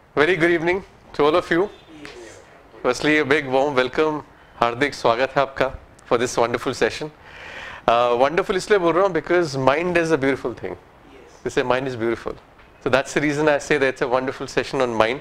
Very good evening to all of you. Firstly, a big warm welcome. हार्दिक स्वागत है आपका for this wonderful session. Wonderful इसलिए बोल रहा हूँ because mind is a beautiful thing. They say mind is beautiful. So that's the reason I say that it's a wonderful session on mind.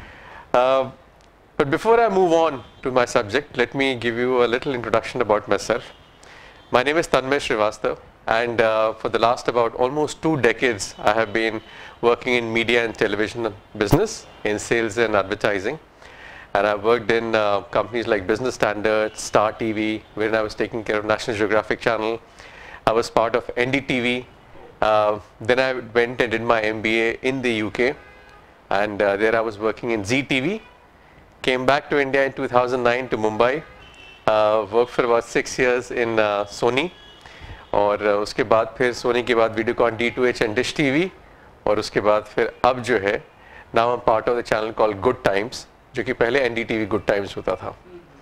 But before I move on to my subject, let me give you a little introduction about myself. My name is Tanmay Srivastava, and for the last about almost 2 decades, I have been working in media and television business, in sales and advertising. And I've worked in companies like Business Standard, Star TV, wherein I was taking care of National Geographic Channel. I was part of NDTV. Then I went and did my MBA in the UK, and there I was working in ZTV. Came back to India in 2009 to Mumbai. Worked for about 6 years in Sony, और उसके बाद फिर सोनी के बाद Videocon D2H and dish TV, और उसके बाद फिर अब जो है now I am part of the channel called good times, जो कि पहले NDTV गुड टाइम्स होता था.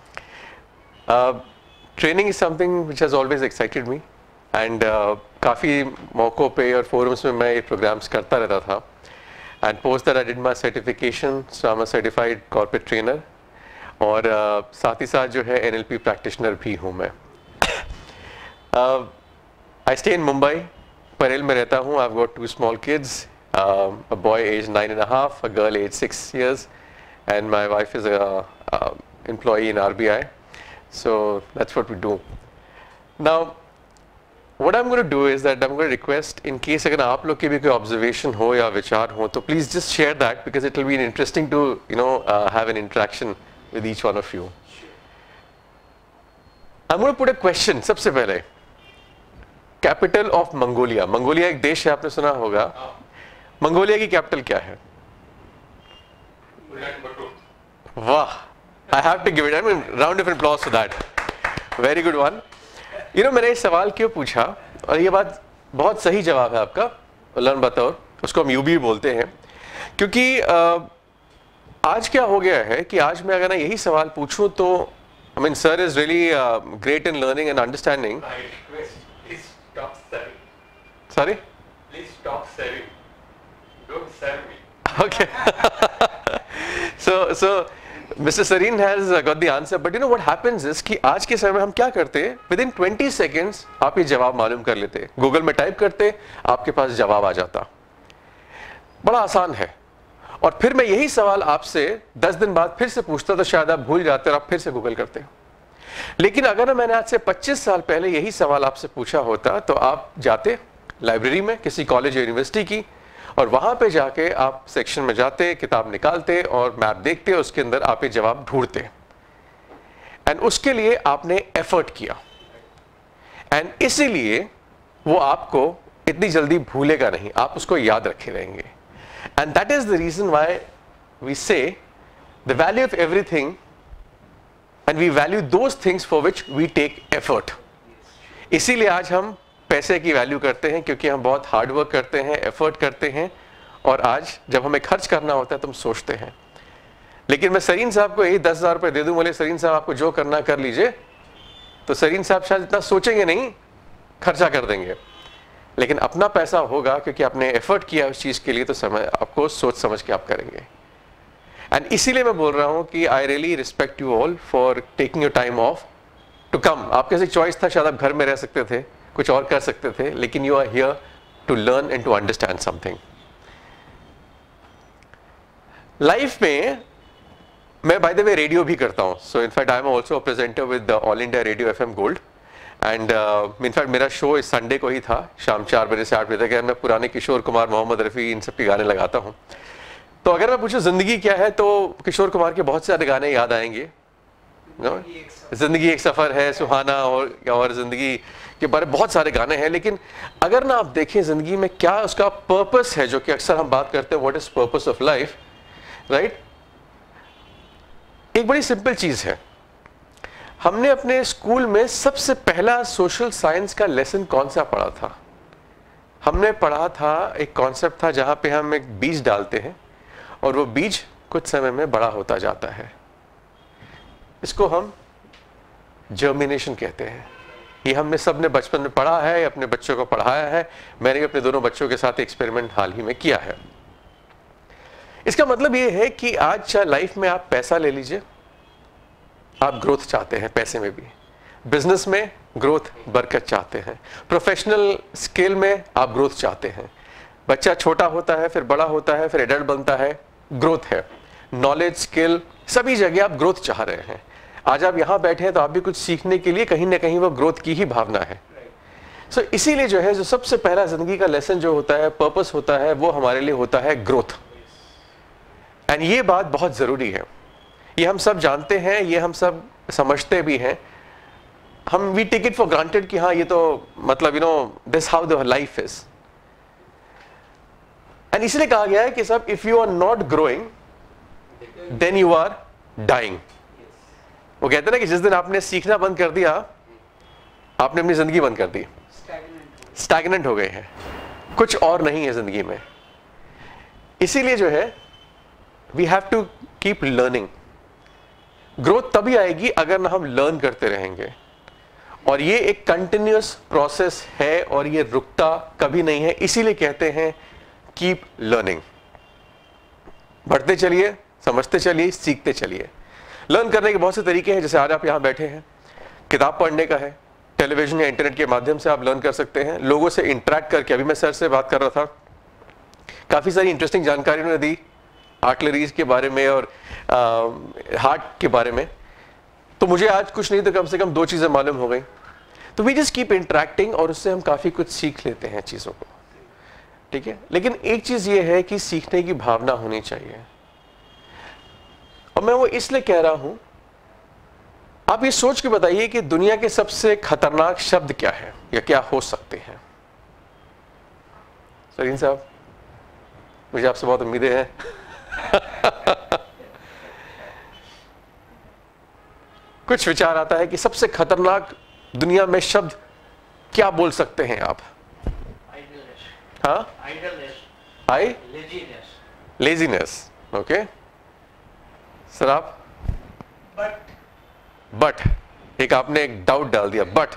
Training is something which has always excited me, and काफ़ी मौक़ों पे और फोरम्स में मैं ये प्रोग्राम्स करता रहता था. And post that I did my certification, so I am a certified corporate trainer, और साथ ही साथ जो है NLP प्रैक्टिशनर भी हूँ मैं. I stay in Mumbai, Parel में रहता हूँ. I've got 2 small kids, a boy aged 9.5, a girl aged 6 years, and my wife is a employee in RBI. So that's what we do. Now, what I'm going to do is that I'm going to request, in case अगर आप लोग की भी कोई observation हो या विचार हो, तो please just share that, because it will be interesting to have an interaction with each one of you. I'm going to put a question. सबसे पहले, कैपिटल ऑफ मंगोलिया. मंगोलिया एक देश है, आपने सुना होगा. मंगोलिया की कैपिटल क्या है? वाह, I have to give it, I mean round of applause for that. Very good one. मैंने ये सवाल क्यों पूछा, और ये बात बहुत सही जवाब है आपका, उलन बतौर, उसको हम यूबी बोलते हैं, क्योंकि आज क्या हो गया है कि आज मैं अगर यही सवाल पूछूं तो I mean sir is really great in learning and understanding. Sorry? Please stop serving. Don't serve me. Okay. So Mr. Sareen has got the answer. But you know what happens is कि आज के समय में हम क्या करते हैं, within 20 seconds आप ये जवाब मालूम कर लेते. गूगल में टाइप करते, आपके पास जवाब आ जाता. बड़ा आसान है. और फिर मैं यही सवाल आपसे 10 दिन बाद फिर से पूछता तो शायद आप भूल जाते और आप फिर से गूगल करते. लेकिन अगर मैंने आज से 25 साल पहले यही सवाल आपसे पूछा होता तो आप जाते लाइब्रेरी में किसी कॉलेज या यूनिवर्सिटी की, और वहां पे जाके आप सेक्शन में जाते, किताब निकालते और मैप देखते, उसके अंदर आप ये जवाब ढूंढते, एंड उसके लिए आपने एफर्ट किया, एंड इसीलिए वो आपको इतनी जल्दी भूलेगा नहीं, आप उसको याद रखे रहेंगे. And that is the reason why we say the value of everything, and we value those things for which we take effort. इसीलिए आज हम पैसे की वैल्यू करते हैं, क्योंकि हम बहुत हार्ड वर्क करते हैं, एफर्ट करते हैं, और आज जब हमें खर्च करना होता है तो हम सोचते हैं. लेकिन मैं सरीन साहब को यही 10,000 रुपये दे दूं, बोले सरीन साहब आपको जो करना कर लीजिए, तो सरीन साहब शायद इतना सोचेंगे नहीं, खर्चा कर देंगे. लेकिन अपना पैसा होगा, क्योंकि आपने एफर्ट किया उस चीज़ के लिए, तो समय आपको सोच समझ के आप करेंगे. एंड इसीलिए मैं बोल रहा हूँ कि I really respect you all for taking your time off to come. आपके पास एक चॉइस था, शायद आप घर में रह सकते थे, कुछ और कर सकते थे, लेकिन you are here to learn and to understand something. Life में मैं बाय द वे रेडियो भी करता हूँ. So in fact I am also presenter with All India Radio FM gold, and in fact मेरा शो इस संडे को ही था, शाम 4 बजे से 8 बजे तक. मैं पुराने किशोर कुमार, मोहम्मद रफ़ी, इन सब के गाने लगाता हूँ. तो अगर मैं पूछूं जिंदगी क्या है, तो किशोर कुमार के बहुत सारे गाने याद आएंगे. जिंदगी एक सफर है, सुहाना, और जिंदगी के बारे में बहुत सारे गाने हैं. लेकिन अगर ना आप देखें जिंदगी में क्या उसका पर्पस है, जो कि अक्सर हम बात करते हैं, what is purpose of life, right. एक बड़ी सिंपल चीज है. हमने अपने स्कूल में सबसे पहला सोशल साइंस का लेसन कौन सा पढ़ा था? हमने पढ़ा था, एक कॉन्सेप्ट था जहां पे हम एक बीज डालते हैं और वो बीज कुछ समय में बड़ा होता जाता है. इसको हम जर्मिनेशन कहते हैं. ये हमने सबने बचपन में पढ़ा है, अपने बच्चों को पढ़ाया है. मैंने भी अपने दोनों बच्चों के साथ एक्सपेरिमेंट हाल ही में किया है. इसका मतलब ये है कि आज चाहे लाइफ में आप पैसा ले लीजिए, आप ग्रोथ चाहते हैं पैसे में भी, बिजनेस में ग्रोथ बरकत चाहते हैं, प्रोफेशनल स्किल में आप ग्रोथ चाहते हैं, बच्चा छोटा होता है फिर बड़ा होता है फिर एडल्ट बनता है, ग्रोथ है, नॉलेज स्किल सभी जगह आप ग्रोथ चाह रहे हैं। आज आप यहां बैठे हैं तो आप भी कुछ सीखने के लिए कहीं ना कहीं वो ग्रोथ की ही भावना है। सो इसीलिए जो है, जो सबसे पहला जिंदगी का लेसन जो होता है, पर्पस होता है, वो हमारे लिए होता है ग्रोथ। एंड ये बात बहुत जरूरी है, ये हम सब जानते हैं, ये हम सब समझते भी हैं। हम we take it for granted कि हाँ ये तो मतलब this how the life is. And इसलिए कहा गया है कि सब if you are not growing then you are dying. वो कहते हैं ना कि जिस दिन आपने सीखना बंद कर दिया, आपने अपनी जिंदगी बंद कर दी, स्टैग्नेंट हो गए हैं, कुछ और नहीं है जिंदगी में। इसीलिए जो है we have to keep learning. Growth तभी आएगी अगर ना हम लर्न करते रहेंगे, और ये एक कंटिन्यूअस प्रोसेस है और ये रुकता कभी नहीं है। इसीलिए कहते हैं कीप लर्निंग। बढ़ते चलिए, समझते चलिए, सीखते चलिए। लर्न करने के बहुत से तरीके हैं, जैसे आज आप यहां बैठे हैं, किताब पढ़ने का है, टेलीविजन या इंटरनेट के माध्यम से आप लर्न कर सकते हैं, लोगों से इंटरेक्ट करके। अभी मैं सर से बात कर रहा था, काफी सारी इंटरेस्टिंग जानकारी उन्होंने दी आर्टिलरीज के बारे में और हार्ट के बारे में। तो मुझे आज कुछ नहीं तो कम से कम 2 चीजें मालूम हो गई। तो वी जस्ट कीप इंटरेक्टिंग और उससे हम काफी कुछ सीख लेते हैं चीजों को, ठीक है। लेकिन एक चीज ये है कि सीखने की भावना होनी चाहिए, और मैं वो इसलिए कह रहा हूं, आप ये सोच के बताइए कि दुनिया के सबसे खतरनाक शब्द क्या है या क्या हो सकते हैं। सरीन साहब, मुझे आपसे बहुत उम्मीदें हैं। कुछ विचार आता है कि सबसे खतरनाक दुनिया में शब्द क्या बोल सकते हैं आप? हाँ, लेजीनेस। ओके सर, आप? बट एक आपने एक डाउट डाल दिया, बट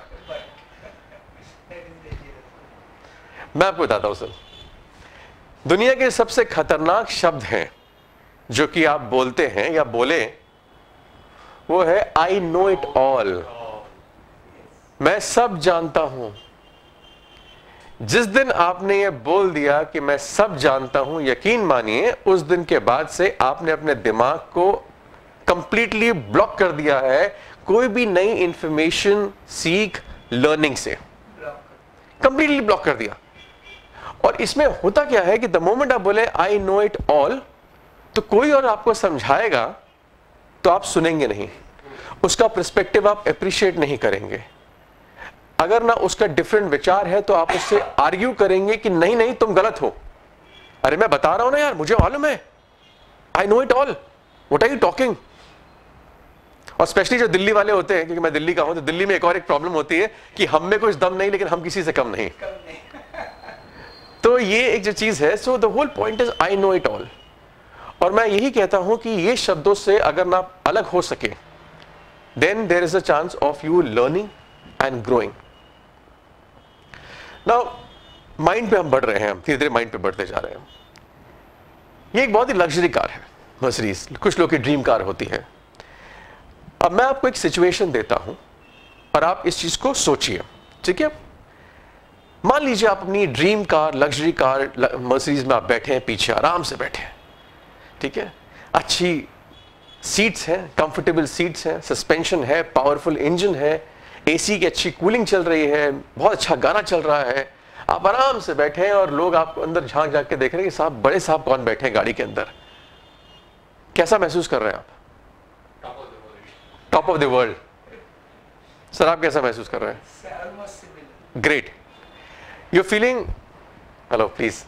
मैं आपको बताता हूं सर, दुनिया के सबसे खतरनाक शब्द हैं जो कि आप बोलते हैं या बोले, वो है आई नो इट ऑल। मैं सब जानता हूं। जिस दिन आपने ये बोल दिया कि मैं सब जानता हूं, यकीन मानिए उस दिन के बाद से आपने अपने दिमाग को कंप्लीटली ब्लॉक कर दिया है कोई भी नई इंफॉर्मेशन सीख लर्निंग से, कंप्लीटली ब्लॉक कर दिया। और इसमें होता क्या है कि द मोमेंट आप बोले आई नो इट ऑल, तो कोई और आपको समझाएगा तो आप सुनेंगे नहीं, उसका पर्सपेक्टिव आप अप्रिशिएट नहीं करेंगे। अगर ना उसका डिफरेंट विचार है तो आप उससे आर्ग्यू करेंगे कि नहीं नहीं तुम गलत हो। अरे मैं बता रहा हूं ना यार, मुझे मालूम है, I know it all, what are you talking. और स्पेशली जो दिल्ली वाले होते हैं, क्योंकि मैं दिल्ली का हूं, तो दिल्ली में एक और एक प्रॉब्लम होती है कि हम में कुछ दम नहीं लेकिन हम किसी से कम नहीं। तो ये एक जो चीज है, so the whole point is I know it all. और मैं यही कहता हूं कि ये शब्दों से अगर ना अलग हो सके, then there is a chance of you learning and growing. Now mind पे हम बढ़ रहे हैं, हम धीरे धीरे माइंड पे बढ़ते जा रहे हैं। ये एक बहुत ही लग्जरी कार है, मर्सिडीज, कुछ लोग की ड्रीम कार होती है। अब मैं आपको एक सिचुएशन देता हूं और आप इस चीज को सोचिए, ठीक है। मान लीजिए आप अपनी dream car, luxury car Mercedes में आप बैठे हैं, पीछे आराम से बैठे हैं, ठीक है, अच्छी सीट्स हैं, कंफर्टेबल सीट्स हैं, सस्पेंशन है, पावरफुल इंजन है, एसी की अच्छी कूलिंग चल रही है, बहुत अच्छा गाना चल रहा है, आप आराम से बैठे हैं और लोग आपको अंदर झांक झांक के देख रहे हैं कि साहब, बड़े साहब कौन बैठे हैं गाड़ी के अंदर। कैसा महसूस कर रहे हैं आप? Top of the world. Sir आप कैसा महसूस कर रहे हैं? Great. You feeling, hello please,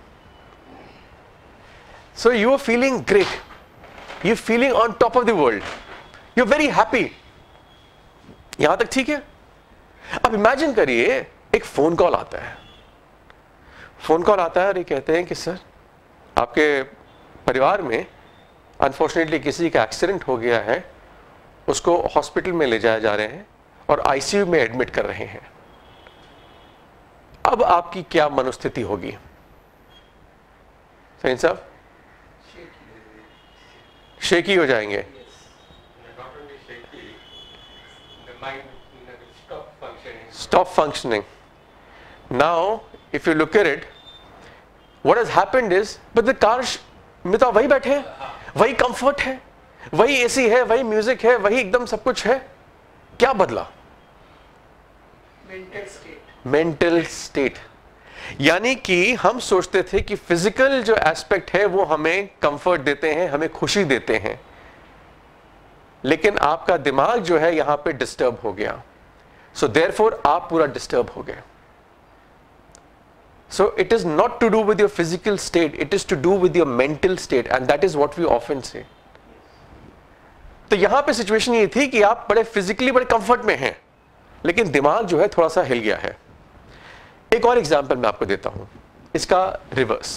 so you are feeling great, you feeling on top of the world, you are very happy. यहां तक ठीक है। अब इमेजिन करिए एक फोन कॉल आता है, फोन कॉल आता है और ये कहते हैं कि सर आपके परिवार में अनफॉर्चुनेटली किसी का एक्सीडेंट हो गया है, उसको हॉस्पिटल में ले जाया जा रहे हैं और आईसीयू में एडमिट कर रहे हैं। अब आपकी क्या मनोस्थिति होगी? सही साहब? शेकी हो जाएंगे. Not only shaky, the mind stop functioning. Stop functioning. Now, if you look at it, what has happened is, but the car में तो वही बैठे हैं, वही कंफर्ट है, वही एसी है, वही म्यूजिक है, वही एकदम सब कुछ है. क्या बदला? Mental state. यानी कि हम सोचते थे कि फिजिकल जो एस्पेक्ट है वो हमें कंफर्ट देते हैं, हमें खुशी देते हैं, लेकिन आपका दिमाग जो है यहां पे डिस्टर्ब हो गया. सो देयरफॉर आप पूरा डिस्टर्ब हो गए. So it is not to do with your physical state, it is to do with your mental state, and that is what we often say. तो यहां पे सिचुएशन ये थी कि आप बड़े फिजिकली बड़े कंफर्ट में हैं, लेकिन दिमाग जो है थोड़ा सा हिल गया है. एक और एग्जांपल मैं आपको देता हूं, इसका रिवर्स.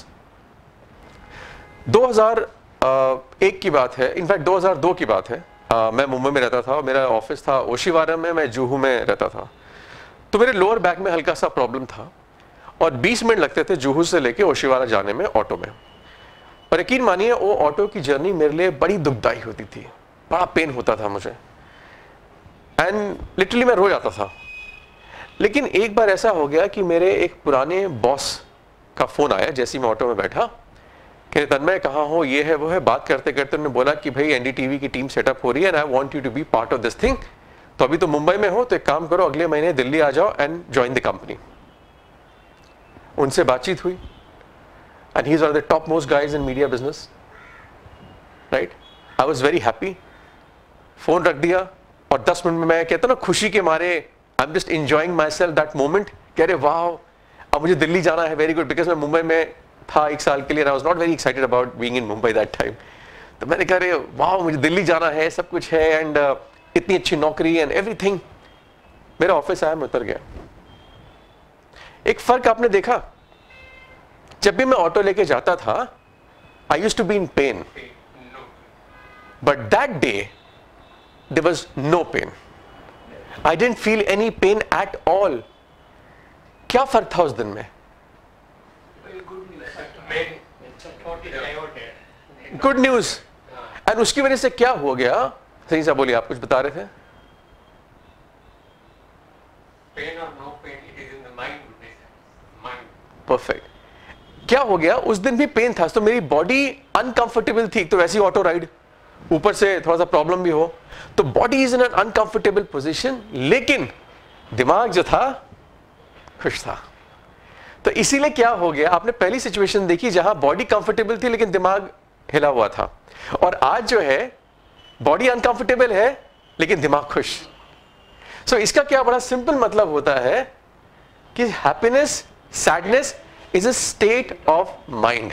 2001 की बात है, इनफैक्ट 2002 की बात है. मैं मुंबई में रहता था और मेरा ऑफिस था ओशीवारा में, मैं जुहू में रहता था. तो मेरे लोअर बैक में हल्का सा प्रॉब्लम था और 20 मिनट लगते थे जुहू से लेके ओशीवारा जाने में ऑटो में. और यकीन मानिए वो ऑटो की जर्नी मेरे लिए बड़ी दुखदाई होती थी, बड़ा पेन होता था मुझे, एंड लिटरली मैं रो जाता था. लेकिन एक बार ऐसा हो गया कि मेरे एक पुराने बॉस का फोन आया जैसे ही मैं ऑटो में बैठा, कि तन्मय कहाँ हो, ये है वो है. बात करते करते उन्होंने बोला कि भाई एनडीटीवी की टीम सेटअप हो रही है and I want you to be part of this thing. तो अभी तो मुंबई में हो तो एक काम करो, अगले महीने दिल्ली आ जाओ एंड ज्वाइन द कंपनी. उनसे बातचीत हुई and he is one of the top most guys in media business, right. I was very happy. Phone रख दिया और 10 मिनट में मैं कहता ना खुशी के मारे I am just enjoying myself that moment. कह रहे वाह अब मुझे दिल्ली जाना है, वेरी गुड, बिकॉज मैं मुंबई में था 1 साल के लिए. I was not very excited about being in Mumbai that time. तो मैंने कह रहे वाह मुझे दिल्ली जाना है, सब कुछ है एंड इतनी अच्छी नौकरी एंड एवरीथिंग. मेरा ऑफिस आया, मैं उतर गया. एक फर्क आपने देखा, जब भी मैं ऑटो लेके जाता था I used to be in pain, but that day there was no pain. I didn't feel any pain at all. क्या फर्क था उस दिन में? Good news. एंड उसकी वजह से क्या हो गया? सही साहब बोलिए, आप कुछ बता रहे थे. Pain or no pain, it is in the mind. Perfect. क्या हो गया? उस दिन भी पेन था, तो मेरी बॉडी अनकंफर्टेबल थी. तो वैसी ऑटो राइड, ऊपर से थोड़ा सा प्रॉब्लम भी हो, तो body is in an uncomfortable position, लेकिन दिमाग जो था खुश था. तो इसीलिए क्या हो गया, आपने पहली सिचुएशन देखी जहां बॉडी कंफर्टेबल थी लेकिन दिमाग हिला हुआ था, और आज जो है बॉडी अनकंफर्टेबल है लेकिन दिमाग खुश. सो इसका क्या बड़ा सिंपल मतलब होता है कि happiness, sadness is a state of mind.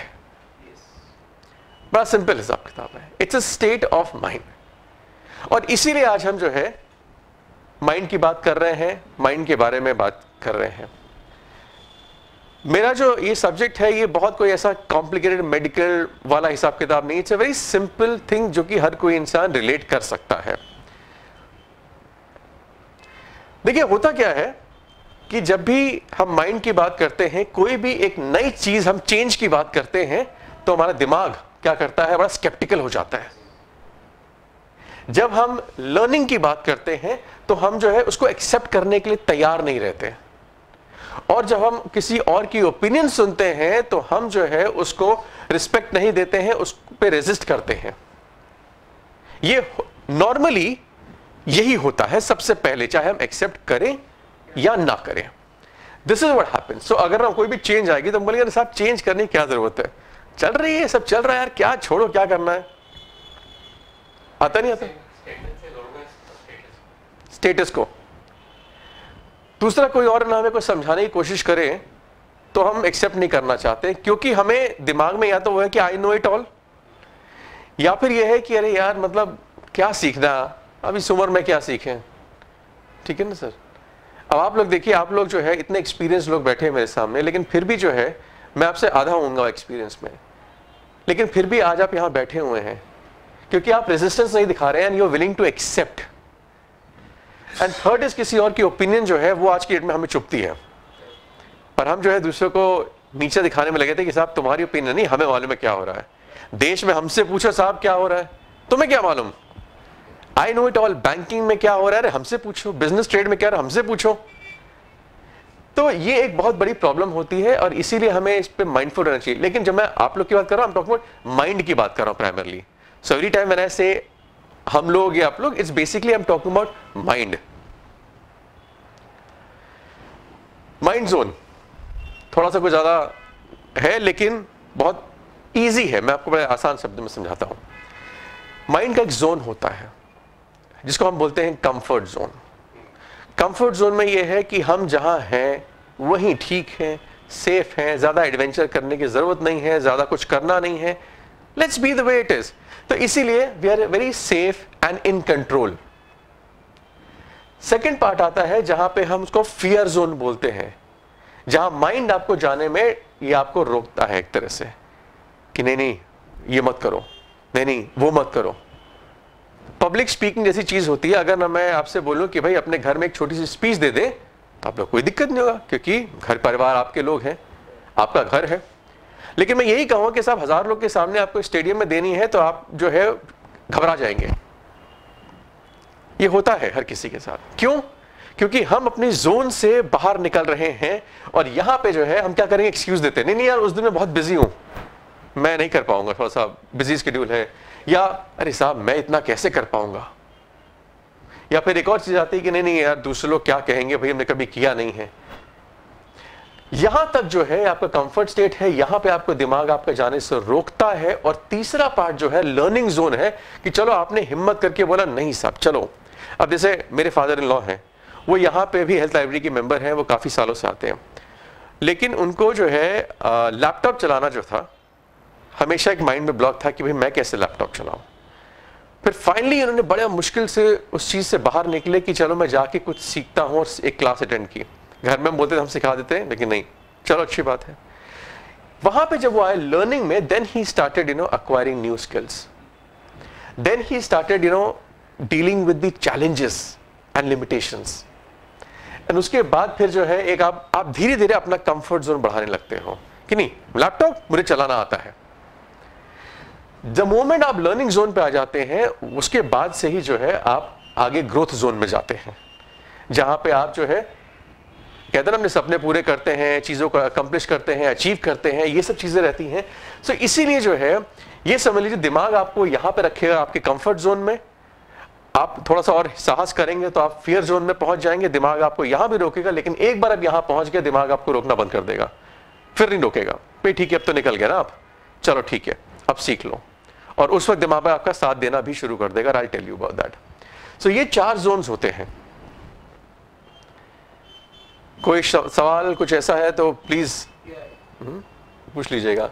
बड़ा सिंपल हिसाब किताब है, it's a state of mind. और इसीलिए आज हम जो है माइंड की बात कर रहे हैं, माइंड के बारे में बात कर रहे हैं. मेरा जो ये सब्जेक्ट है ये बहुत कोई ऐसा कॉम्प्लिकेटेड मेडिकल वाला हिसाब किताब नहीं. It's a very simple thing जो कि हर कोई इंसान रिलेट कर सकता है. देखिए होता क्या है कि जब भी हम माइंड की बात करते हैं, कोई भी एक नई चीज हम चेंज की बात करते हैं, तो हमारा दिमाग क्या करता है, बड़ा स्केप्टिकल हो जाता है. जब हम लर्निंग की बात करते हैं तो हम जो है उसको एक्सेप्ट करने के लिए तैयार नहीं रहते, और जब हम किसी और की ओपिनियन सुनते हैं तो हम जो है उसको रिस्पेक्ट नहीं देते हैं, उस पे रेजिस्ट करते हैं. ये नॉर्मली यही होता है सबसे पहले, चाहे हम एक्सेप्ट करें या ना करें. This is what happens. So अगर हम कोई भी चेंज आएगी तो हम बोलेंगे साहब चेंज करने की क्या जरूरत है, चल रही है, सब चल रहा है यार, क्या छोड़ो, क्या करना है. आता नहीं आता स्टेटस को. दूसरा कोई और ना हमें कुछ समझाने की कोशिश करे तो हम एक्सेप्ट नहीं करना चाहते, क्योंकि हमें दिमाग में या तो वो है कि आई नो इट ऑल, या फिर ये है कि अरे यार मतलब क्या सीखना, अभी इस उम्र में क्या सीखें. ठीक है ना सर. अब आप लोग देखिए, आप लोग जो है इतने एक्सपीरियंस लोग बैठे हैं मेरे सामने, लेकिन फिर भी जो है मैं आपसे आधा होऊंगा एक्सपीरियंस में, लेकिन फिर भी आज आप यहां बैठे हुए हैं क्योंकि आप रेजिस्टेंस नहीं दिखा रहे हैं and you are willing to accept. And third is किसी और की ओपिनियन जो है वो आज की डेट में हमें चुभती है, पर हम जो है दूसरों को नीचे दिखाने में लगे थे कि साहब तुम्हारी ओपिनियन नहीं, हमें मालूम है क्या हो रहा है. देश में हमसे पूछो साहब क्या हो रहा है, तुम्हें क्या मालूम, I know it all, banking में क्या हो रहा है हमसे पूछो, बिजनेस ट्रेड में क्या हो रहा है हमसे पूछो। तो ये एक बहुत बड़ी प्रॉब्लम होती है और इसीलिए हमें इस पे माइंडफुल रहना चाहिए। लेकिन जब मैं आप लोग की बात कर रहा हूं, I'm talking about माइंड की बात कर रहा हूं primarily. So every time when I say हम लोग या आप लोग, it's basically I am talking about mind. Mind zone थोड़ा सा कुछ ज्यादा है लेकिन बहुत इजी है, मैं आपको बड़े आसान शब्द में समझाता हूं। माइंड का एक जोन होता है जिसको हम बोलते हैं कंफर्ट जोन। कंफर्ट जोन में यह है कि हम जहां हैं वहीं ठीक है, सेफ हैं, ज्यादा एडवेंचर करने की जरूरत नहीं है, ज्यादा कुछ करना नहीं है, let's be the way it is. तो इसीलिए we are very safe and in control. Second part आता है जहां पे हम उसको फियर जोन बोलते हैं, जहां माइंड आपको जाने में ये आपको रोकता है एक तरह से कि नहीं नहीं ये मत करो, नहीं नहीं वो मत करो। पब्लिक स्पीकिंग जैसी चीज होती है, अगर ना मैं आपसे बोलूं कि भाई अपने घर में एक छोटी सी स्पीच दे दे तो आप लोग कोई दिक्कत नहीं होगा, क्योंकि घर परिवार आपके लोग हैं, आपका घर है। लेकिन मैं यही कहूंगा कि साहब 1000 लोग के सामने आपको स्टेडियम में देनी है तो आप जो है घबरा जाएंगे। ये होता है हर किसी के साथ। क्यों? क्योंकि हम अपनी जोन से बाहर निकल रहे हैं और यहां पे जो है हम क्या करेंगे, एक्सक्यूज देते हैं, नहीं नहीं यार उस दिन मैं बहुत बिजी हूं, मैं नहीं कर पाऊंगा, थोड़ा सा बिजी शेड्यूल है, या अरे साहब मैं इतना कैसे कर पाऊंगा। या फिर एक और चीज आती है कि नहीं नहीं यार दूसरे लोग क्या कहेंगे, भाई हमने कभी किया नहीं है। यहां तक जो है आपका कंफर्ट स्टेट है, यहां पे आपको दिमाग आपका जाने से रोकता है। और तीसरा पार्ट जो है लर्निंग जोन है कि चलो आपने हिम्मत करके बोला नहीं साहब चलो। अब जैसे मेरे फादर इन लॉ हैं, वो यहाँ पे भी हेल्थ लाइब्रेरी के मेंबर हैं, वो काफी सालों से आते हैं, लेकिन उनको जो है लैपटॉप चलाना जो था हमेशा एक माइंड में ब्लॉक था कि भाई मैं कैसे लैपटॉप चलाऊं। फिर फाइनली उन्होंने बड़े मुश्किल से उस चीज से बाहर निकले कि चलो मैं जाके कुछ सीखता हूं, और एक क्लास अटेंड की। घर में बोलते थे हम सिखा देते हैं, लेकिन नहीं, चलो अच्छी बात है। वहां पे जब वो आए लर्निंग में, then he started acquiring new skills, then he started dealing with the challenges and limitations. And उसके बाद फिर जो है एक आप धीरे धीरे अपना कंफर्ट जोन बढ़ाने लगते हो कि नहीं लैपटॉप मुझे चलाना आता है। द मोमेंट आप लर्निंग जोन पे आ जाते हैं, उसके बाद से ही जो है आप आगे ग्रोथ जोन में जाते हैं, जहां पे आप जो है कहते हैं ना अपने सपने पूरे करते हैं, चीजों को अकम्प्लिश करते हैं, अचीव करते हैं, ये सब चीजें रहती हैं। सो इसीलिए जो है ये समझ लीजिए दिमाग आपको यहां पे रखेगा आपके कंफर्ट जोन में। आप थोड़ा सा और साहस करेंगे तो आप फियर जोन में पहुंच जाएंगे, दिमाग आपको यहां भी रोकेगा, लेकिन एक बार अब यहां पहुंच गया दिमाग आपको रोकना बंद कर देगा, फिर नहीं रोकेगा। भाई ठीक है अब तो निकल गया ना आप, चलो ठीक है अब सीख लो, और उस वक्त दिमाग आपका साथ देना भी शुरू कर देगा। I tell you about that. So ये 4 जोन्स होते हैं। कोई सवाल कुछ ऐसा है तो प्लीज पूछ लीजिएगा।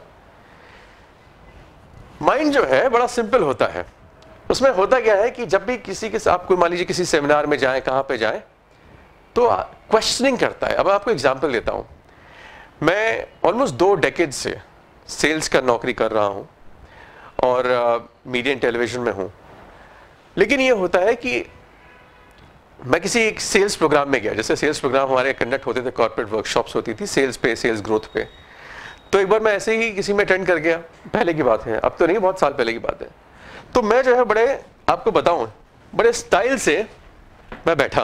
माइंड जो है बड़ा सिंपल होता है। उसमें होता क्या है कि जब भी किसी के साथ कोई मान लीजिए किसी सेमिनार में जाए, कहां पे जाए, तो क्वेश्चनिंग करता है। अब आपको एग्जांपल देता हूं, मैं ऑलमोस्ट 2 डेकेड से सेल्स का नौकरी कर रहा हूं और मीडिया एंड टेलीविजन में हूं। लेकिन ये होता है कि मैं किसी एक सेल्स प्रोग्राम में गया, जैसे सेल्स प्रोग्राम हमारे कंडक्ट होते थे, कॉर्पोरेट वर्कशॉप्स होती थी सेल्स पे, सेल्स ग्रोथ पे। तो एक बार मैं ऐसे ही किसी में अटेंड कर गया, पहले की बात है, अब तो नहीं, बहुत साल पहले की बात है। तो मैं जो है बड़े आपको बताऊं बड़े स्टाइल से मैं बैठा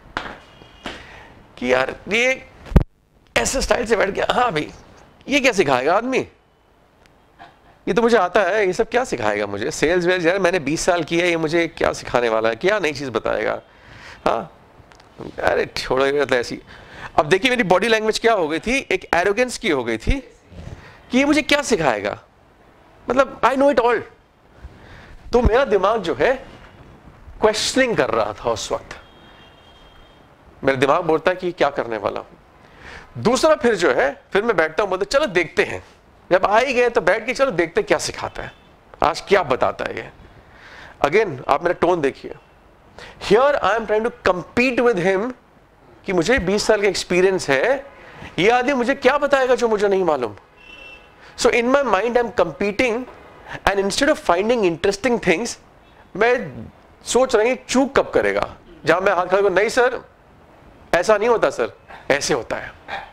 कि यार ये ऐसे स्टाइल से बैठ गया, हाँ भाई ये क्या सिखाएगा आदमी, ये तो मुझे आता है, ये सब क्या सिखाएगा मुझे, सेल्स वेल्स यार मैंने 20 साल किया है, ये मुझे क्या सिखाने वाला है, क्या नई चीज बताएगा। हाँ अरे छोड़ो ऐसी। अब देखिए मेरी बॉडी लैंग्वेज क्या हो गई थी, एक एरोगेंस की हो गई थी कि ये मुझे क्या सिखाएगा, मतलब आई नो इट ऑल। तो मेरा दिमाग जो है क्वेश्चनिंग कर रहा था उस वक्त, मेरा दिमाग बोलता है कि क्या करने वाला हूं। दूसरा फिर जो है फिर मैं बैठता हूं, बोलते चलो देखते हैं, जब आ ही गए तो बैठ के चलो देखते क्या सिखाता है, आज क्या बताता है ये। अगेन आप मेरा टोन देखिए, here I am trying to compete with him कि मुझे 20 साल का एक्सपीरियंस है, ये आदमी मुझे क्या बताएगा जो मुझे नहीं मालूम। So in my mind I am competing and instead of finding interesting things, मैं सोच रही चूक कब करेगा, जहां मैं हाथ खड़ा करूं, नहीं सर ऐसा नहीं होता सर, ऐसे होता है।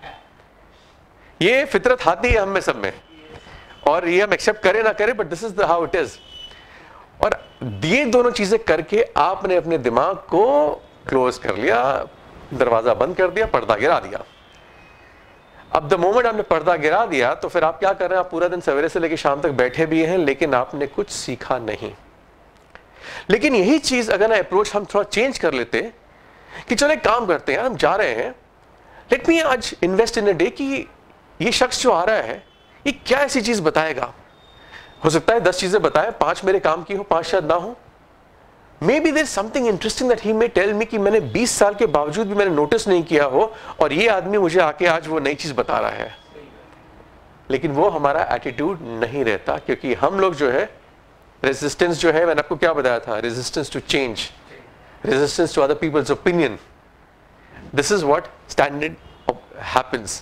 ये फितरत आती है हम में सब में, और ये हम एक्सेप्ट करें ना करें, but this is how it is. और ये दोनों चीजें करके आपने अपने दिमाग को क्लोज कर लिया, दरवाजा बंद कर दिया, पर्दा गिरा दिया। अब द मोमेंट आपने पर्दा गिरा दिया तो फिर आप क्या कर रहे हैं, आप पूरा दिन सवेरे से लेकर शाम तक बैठे भी हैं लेकिन आपने कुछ सीखा नहीं। लेकिन यही चीज अगर ना अप्रोच हम थोड़ा चेंज कर लेते कि चलो एक काम करते हैं, हम जा रहे हैं, लेट मी आज इन्वेस्ट इन अ डे कि ये शख्स जो आ रहा है ये क्या ऐसी चीज बताएगा। हो सकता है 10 चीजें बताए, 5 मेरे काम की हो, 5 शायद ना हो। Maybe there something interesting that he may tell me कि मैंने 20 साल के बावजूद भी मैंने नोटिस नहीं किया हो और ये आदमी मुझे आके आज वो नई चीज बता रहा है। लेकिन वो हमारा एटीट्यूड नहीं रहता, क्योंकि हम लोग जो है रेजिस्टेंस जो है, मैंने आपको क्या बताया था, resistance to change, resistance to other people's opinion, this is what standard happens.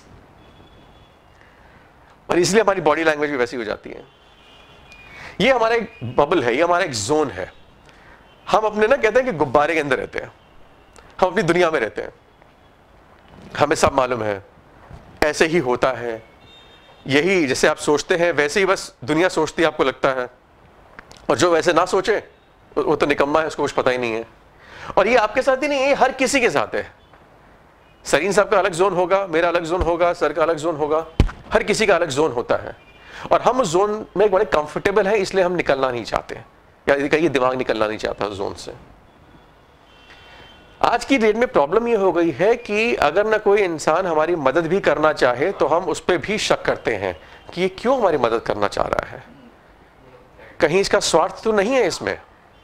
और इसलिए हमारी बॉडी लैंग्वेज भी वैसी हो जाती है। ये हमारा एक बबल है, ये हमारा एक जोन है। हम अपने ना कहते हैं कि गुब्बारे के अंदर रहते हैं, हम अपनी दुनिया में रहते हैं, हमें सब मालूम है, ऐसे ही होता है, यही जैसे आप सोचते हैं वैसे ही बस दुनिया सोचती है, आपको लगता है। और जो वैसे ना सोचे वो तो निकम्मा है, उसको कुछ पता ही नहीं है। और ये आपके साथ ही नहीं, ये हर किसी के साथ है। सरीन साहब का अलग जोन होगा, मेरा अलग जोन होगा, सर का अलग जोन होगा, हर किसी का अलग जोन होता है। और हम उस जोन में बड़े कंफर्टेबल हैं, इसलिए हम निकलना नहीं चाहते, या कहीं दिमाग निकलना नहीं चाहता उस जोन से। आज की डेट में प्रॉब्लम ये हो गई है कि अगर ना कोई इंसान हमारी मदद भी करना चाहे तो हम उस पर भी शक करते हैं कि ये क्यों हमारी मदद करना चाह रहा है, कहीं इसका स्वार्थ तो नहीं है इसमें,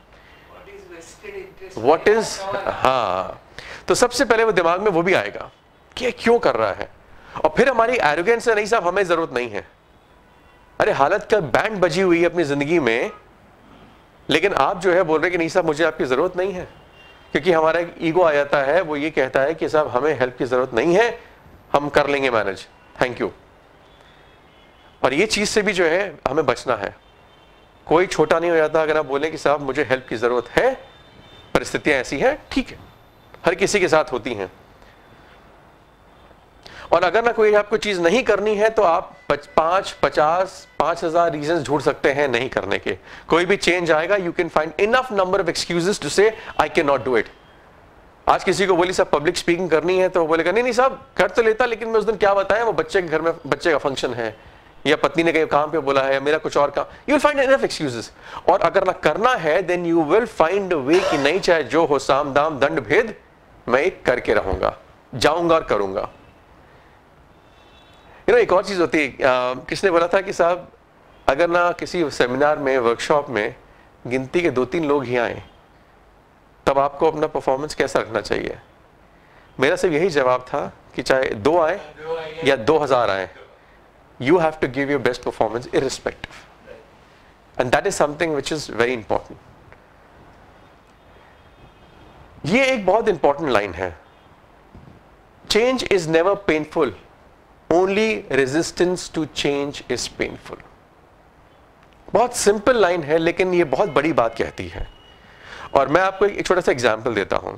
व्हाट इज। हाँ, तो सबसे पहले वो दिमाग में वो भी आएगा कि ये क्यों कर रहा है। और फिर हमारी एरोगेंस है, नहीं साहब हमें जरूरत नहीं है। अरे हालत का बैंड बजी हुई है अपनी जिंदगी में, लेकिन आप जो है बोल रहे कि नहीं साहब मुझे आपकी जरूरत नहीं है, क्योंकि हमारा एक ईगो आ जाता है, वो ये कहता है कि साहब हमें हेल्प की जरूरत नहीं है, हम कर लेंगे मैनेज, थैंक यू। और ये चीज से भी जो है हमें बचना है। कोई छोटा नहीं हो जाता अगर आप बोले कि साहब मुझे हेल्प की जरूरत है, परिस्थितियां ऐसी हैं, ठीक है, हर किसी के साथ होती हैं। और अगर ना कोई आपको चीज नहीं करनी है तो आप 5,000 रीजंस ढूंढ सकते हैं नहीं करने के। कोई भी चेंज आएगा, you can find enough number of excuses to say I can not do it. आज किसी को बोली साहब पब्लिक स्पीकिंग करनी है तो वो बोलेगा नहीं नहीं साहब कर तो लेता, लेकिन मैं उस दिन क्या बताएं, वो बच्चे के घर में बच्चे का फंक्शन है, या पत्नी ने कहीं काम पे बोला है, मेरा कुछ और काम, you will find enough excuses. और अगर ना करना है then you will find a way कि नहीं चाहे जो हो साम दाम दंड भेद, मैं करके रहूंगा, जाऊंगा और करूंगा। एक और चीज होती है, किसने बोला था कि साहब अगर ना किसी सेमिनार में, वर्कशॉप में गिनती के 2-3 लोग ही आए तब आपको अपना परफॉर्मेंस कैसा रखना चाहिए। मेरा सिर्फ यही जवाब था कि चाहे 2 आए या 2000 आए, you have to give your best performance irrespective, and that is something which is very important. ये एक बहुत इंपॉर्टेंट लाइन है, change is never painful, only resistance to change is painful। बहुत सिंपल लाइन है लेकिन ये बहुत बड़ी बात कहती है। और मैं आपको एक छोटा सा एग्जांपल देता हूं।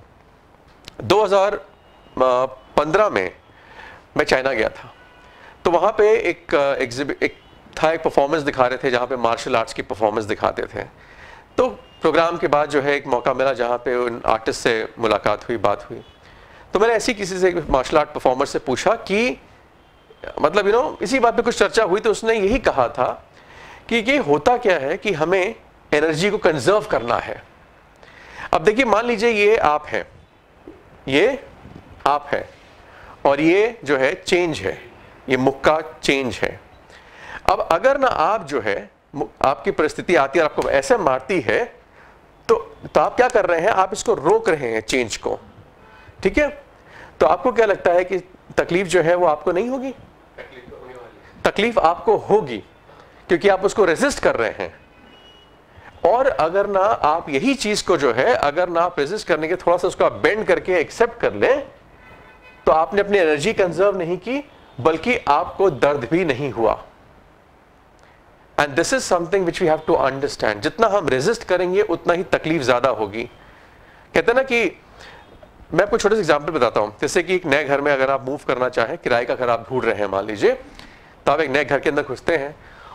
2015 में मैं चाइना गया था, तो वहाँ पे एक परफॉर्मेंस दिखा रहे थे जहाँ पे मार्शल आर्ट्स की परफॉर्मेंस दिखाते थे। तो प्रोग्राम के बाद जो है एक मौका मिला जहाँ पे उन आर्टिस्ट से मुलाकात हुई, बात हुई। तो मैंने ऐसी किसी से मार्शल आर्ट परफॉर्मर से पूछा कि मतलब इसी बात पे कुछ चर्चा हुई, तो उसने यही कहा था कि ये होता क्या है कि हमें एनर्जी को कंजर्व करना है। अब देखिए मान लीजिए ये आप हैं, ये आप है, और ये जो है चेंज है, ये मुक्का चेंज है। अब अगर ना आप जो है, आपकी परिस्थिति आती है और आपको ऐसे मारती है तो आप क्या कर रहे हैं, आप इसको रोक रहे हैं चेंज को, ठीक है। तो आपको क्या लगता है कि तकलीफ जो है वो आपको नहीं होगी? तकलीफ आपको होगी क्योंकि आप उसको रेजिस्ट कर रहे हैं। और अगर ना आप यही चीज को जो है, अगर ना आप रेजिस्ट करने के थोड़ा सा उसको आप बेंड करके एक्सेप्ट कर लें, तो आपने अपनी एनर्जी कंजर्व नहीं की बल्कि आपको दर्द भी नहीं हुआ। And this is something which we have to understand. जितना हम रेजिस्ट करेंगे उतना ही तकलीफ ज्यादा होगी। कहते हैं ना कि मैं आपको छोटे से एग्जांपल बताता हूं। जैसे कि एक नए घर में अगर आप मूव करना चाहें, किराए का घर आप ढूंढ रहे हैं मान लीजिए, तो आप एक नए घर के अंदर घुसते हैं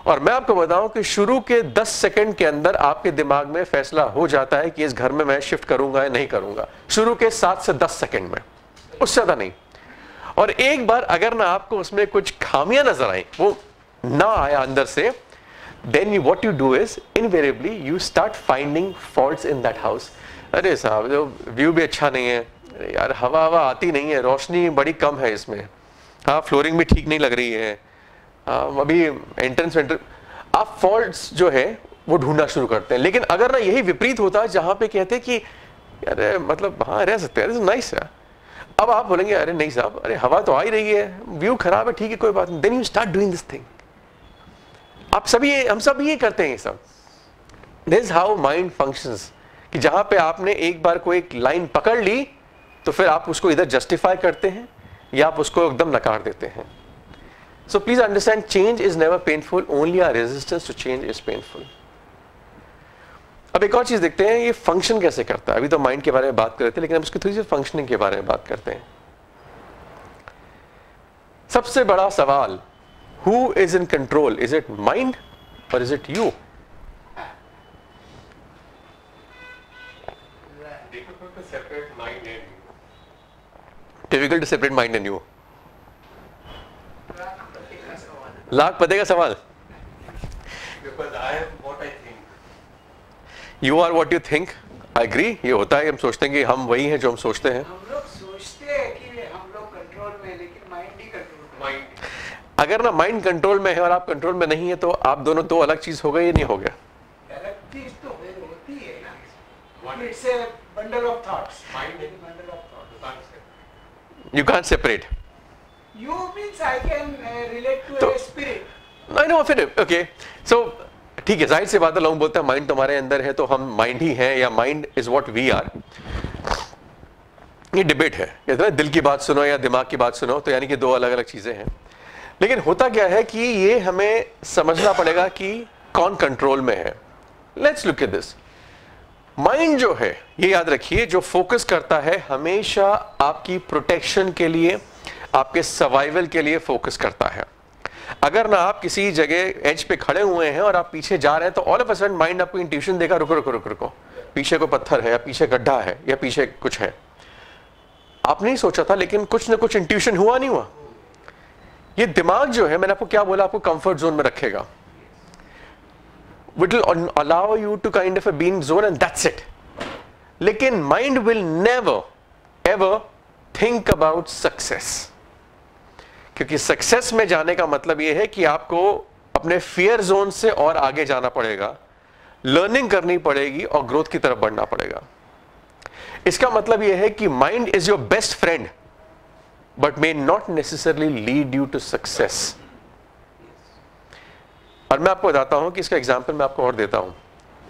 और मैं आपको बताऊं कि शुरू के 10 सेकंड के अंदर आपके दिमाग में फैसला हो जाता है कि इस घर में मैं शिफ्ट करूंगा या नहीं करूंगा। शुरू के 7 से 10 सेकंड में, उससे ज्यादा नहीं। और एक बार अगर ना आपको उसमें कुछ खामियां नजर आई, वो ना आया अंदर से, then what you do is invariably you start finding faults in that house। अरे साहब जो व्यू भी अच्छा नहीं है यार, हवा आती नहीं है, रोशनी बड़ी कम है इसमें, हाँ फ्लोरिंग भी ठीक नहीं लग रही है, अभी एंट्रेंस आप फॉल्ट्स जो है वो ढूंढना शुरू करते हैं। लेकिन अगर ना यही विपरीत होता है जहां पे कहते हैं कि अरे मतलब हाँ रह सकते हैं, नाइस है, अब आप बोलेंगे अरे नहीं साहब, अरे हवा तो आ ही रही है, व्यू खराब है, ठीक है कोई बात नहीं, then you start doing this thing. आप सभी हम सब ये करते हैं ये सब। This is how mind functions, कि जहां पे आपने एक बार कोई एक लाइन पकड़ ली तो फिर आप उसको इधर जस्टिफाई करते हैं या आप उसको एकदम नकार देते हैं। So please understand, change is never painful, only our resistance to change is painful. अब एक और चीज देखते हैं, ये फंक्शन कैसे करता है। अभी तो माइंड के बारे में बात कर रहे थे, लेकिन हम उसकी थोड़ी सी फंक्शनिंग के बारे में बात करते हैं। सबसे बड़ा सवाल, who is in control? Is it mind or is it you? Difficult to separate mind and you. Difficult to separate mind and you. Lakh पते का सवाल। Because I am what I think. You are what you think. I agree. ये होता है, हम सोचते हैं कि हम वही हैं जो हम सोचते हैं। हम लोग सोचते हैं कि हम लोग कंट्रोल में, लेकिन माइंड ही कंट्रोल में। Mind. अगर ना माइंड कंट्रोल में है और आप कंट्रोल में नहीं है तो आप दोनों दो अलग चीज हो गए या नहीं हो गया? अलग चीज तो होती है ना। One. It's a bundle of thoughts. Mind is Bundle of thoughts. you can't separate. You can't separate. You means I can relate to तो- a spirit. I know, फिर ओके, सो ठीक है, जाहिर सी बात है, लोग बोलते हैं माइंड तुम्हारे अंदर है तो हम माइंड ही हैं, या mind is what we are. ये डिबेट है, कहते हैं दिल की बात सुनो या दिमाग की बात सुनो, तो यानी कि दो अलग अलग चीजें हैं। लेकिन होता क्या है कि ये हमें समझना पड़ेगा कि कौन कंट्रोल में है। Let's look at this. Mind जो है, ये याद रखिए, जो फोकस करता है हमेशा आपकी प्रोटेक्शन के लिए, आपके सर्वाइवल के लिए फोकस करता है। अगर ना आप किसी जगह एज पे खड़े हुए हैं और आप पीछे जा रहे हैं तो all of a sudden mind आपको इंट्यूशन देगा, रुको रुको रुको रुको, पीछे को पत्थर है या पीछे गड्ढा है या पीछे कुछ है। आप नहीं सोचा था, लेकिन कुछ ना कुछ इंट्यूशन हुआ नहीं हुआ। ये दिमाग जो है, मैंने आपको क्या बोला, आपको कंफर्ट जोन में रखेगा। It will allow you to kind of a being zone and that's it. लेकिन mind will never ever think about success, क्योंकि सक्सेस में जाने का मतलब यह है कि आपको अपने फियर जोन से और आगे जाना पड़ेगा, लर्निंग करनी पड़ेगी और ग्रोथ की तरफ बढ़ना पड़ेगा। इसका मतलब यह है कि mind is your best friend but may not necessarily lead you to success. और मैं आपको बताता हूं कि इसका एग्जाम्पल मैं आपको और देता हूं।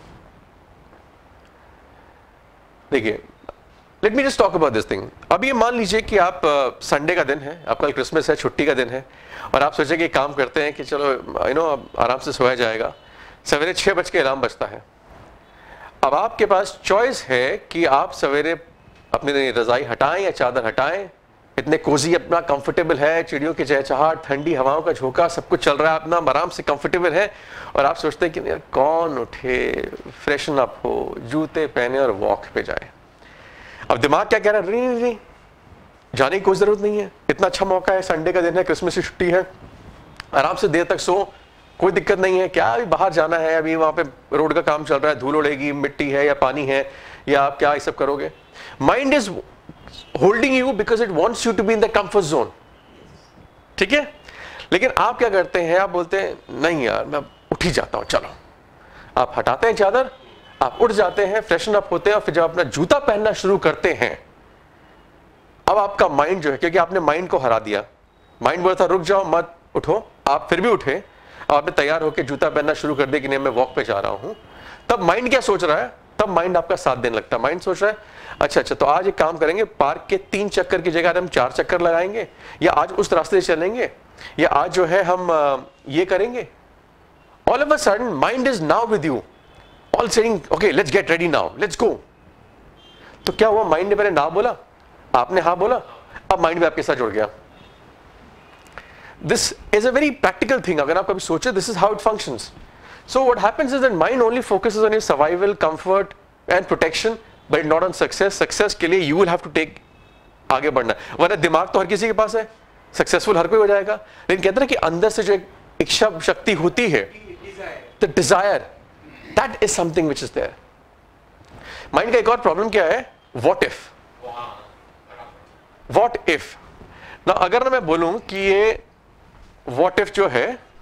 देखिए, let me just talk about this thing. अब ये मान लीजिए कि आप संडे का दिन है, आप कल क्रिसमस है, छुट्टी का दिन है, और आप सोचे कि काम करते हैं कि चलो अब आराम से सोया जाएगा। सवेरे 6 बज के अलार्म बजता है। अब आपके पास चॉइस है कि आप सवेरे अपनी रजाई हटाएं या चादर हटाएं। इतने कोजी, अपना कंफर्टेबल है, चिड़ियों की चहचहाट, ठंडी हवाओं का झोंका, सब कुछ चल रहा है, अपना आराम से कंफर्टेबल है, और आप सोचते हैं कि यार कौन उठे, फ्रेशन अप हो, जूते पहने और वॉक पे जाए। अब दिमाग क्या कह रहा है, नहीं जाने की कोई जरूरत नहीं है, इतना अच्छा मौका है, संडे का दिन है, क्रिसमस की छुट्टी है, आराम से देर तक सो, कोई दिक्कत नहीं है, क्या अभी बाहर जाना है, अभी वहां पे रोड का काम चल रहा है, धूल उड़ेगी, मिट्टी है या पानी है, या आप क्या ये सब करोगे। Mind is holding you because it wants you to be in the comfort zone, ठीक है। लेकिन आप क्या करते हैं, आप बोलते हैं नहीं यार मैं उठ ही जाता हूं, चलो। आप हटाते हैं चादर, आप उठ जाते हैं, फ्रेशन अप होते हैं, और फिर जब अपना जूता पहनना शुरू करते हैं, अब आपका माइंड जो है, क्योंकि आपने माइंड को हरा दिया, माइंड बोलता रुक जाओ मत उठो, आप फिर भी उठे, अब आपने तैयार होकर जूता पहनना शुरू कर दिया कि नहीं मैं वॉक पे जा रहा हूं। तब माइंड क्या सोच रहा है, तब माइंड आपका साथ देने लगता है। माइंड सोच रहा है अच्छा तो आज एक काम करेंगे, पार्क के 3 चक्कर की जगह हम 4 चक्कर लगाएंगे, या आज उस रास्ते से चलेंगे, या आज जो है हम ये करेंगे। All of a sudden mind is now with you, all saying okay let's get ready now, let's go. तो क्या हुआ, माइंड ने पहले ना बोला, आपने हाँ बोला, अब माइंड भी आपके साथ जुड़ गया। This is a very practical thing. अगर आप कभी सोचे, this is how it functions. So what happens is that mind only focuses on your survival, comfort and protection, but not on success. Success के लिए you will have to take, आगे बढ़ना. वरना दिमाग तो हर किसी के पास है, सक्सेसफुल हर कोई हो जाएगा. लेकिन कहते हैं कि अंदर से जो एक इच्छा शक्ति होती है, the desire, that is something which is there. Mind का एक और प्रॉब्लम क्या है? What if. व्हाट इफ ना, अगर ना मैं बोलूं कि ये व्हाट इफ जो है,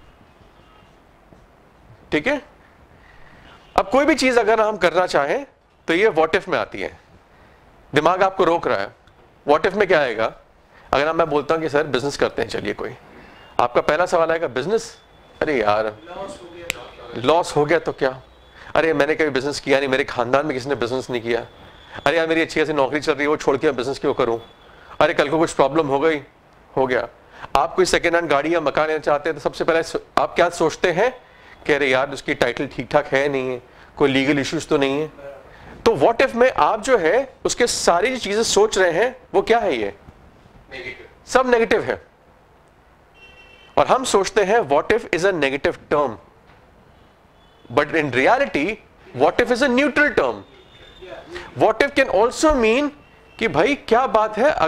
ठीक है, अब कोई भी चीज अगर हम करना चाहें तो ये व्हाट इफ में आती है. दिमाग आपको रोक रहा है. व्हाट इफ में क्या आएगा? अगर मैं बोलता हूं कि सर बिजनेस करते हैं, चलिए कोई, आपका पहला सवाल आएगा बिजनेस. अरे यार लॉस हो गया तो क्या? अरे मैंने कभी बिजनेस किया नहीं, मेरे खानदान में किसी ने बिजनेस नहीं किया. अरे यार मेरी अच्छी खासी नौकरी चल रही है, वो छोड़ के मैं बिजनेस क्यों करूं? अरे कल को कुछ प्रॉब्लम हो गई, हो गया. आप कोई सेकेंड हैंड गाड़ी या मकान लेना चाहते हैं तो सबसे पहले आप क्या सोचते हैं कि अरे यार उसकी टाइटल ठीक ठाक है नहीं है, कोई लीगल इश्यूज तो नहीं है. तो व्हाट इफ में आप जो है उसके सारी जो चीजें सोच रहे हैं वो क्या है? ये सब नेगेटिव है. और हम सोचते हैं what if is a negative term, but in reality what if is a neutral term. What if can also mean कि भाई क्या बात है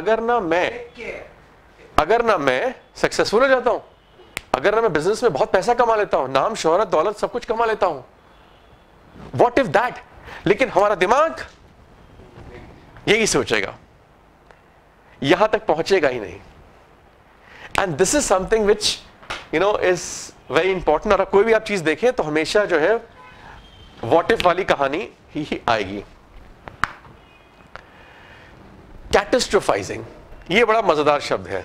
अगर ना मैं सक्सेसफुल हो जाता हूं, अगर ना मैं बिजनेस में बहुत पैसा कमा लेता हूं, नाम शोहरत दौलत सब कुछ कमा लेता हूं. What if that. लेकिन हमारा दिमाग यही सोचेगा, यहां तक पहुंचेगा ही नहीं. And this is something which you know is very important. और कोई भी आप चीज देखें तो हमेशा जो है व्हाट इफ वाली कहानी ही आएगी. कैटास्ट्रोफाइजिंग, ये बड़ा मजेदार शब्द है.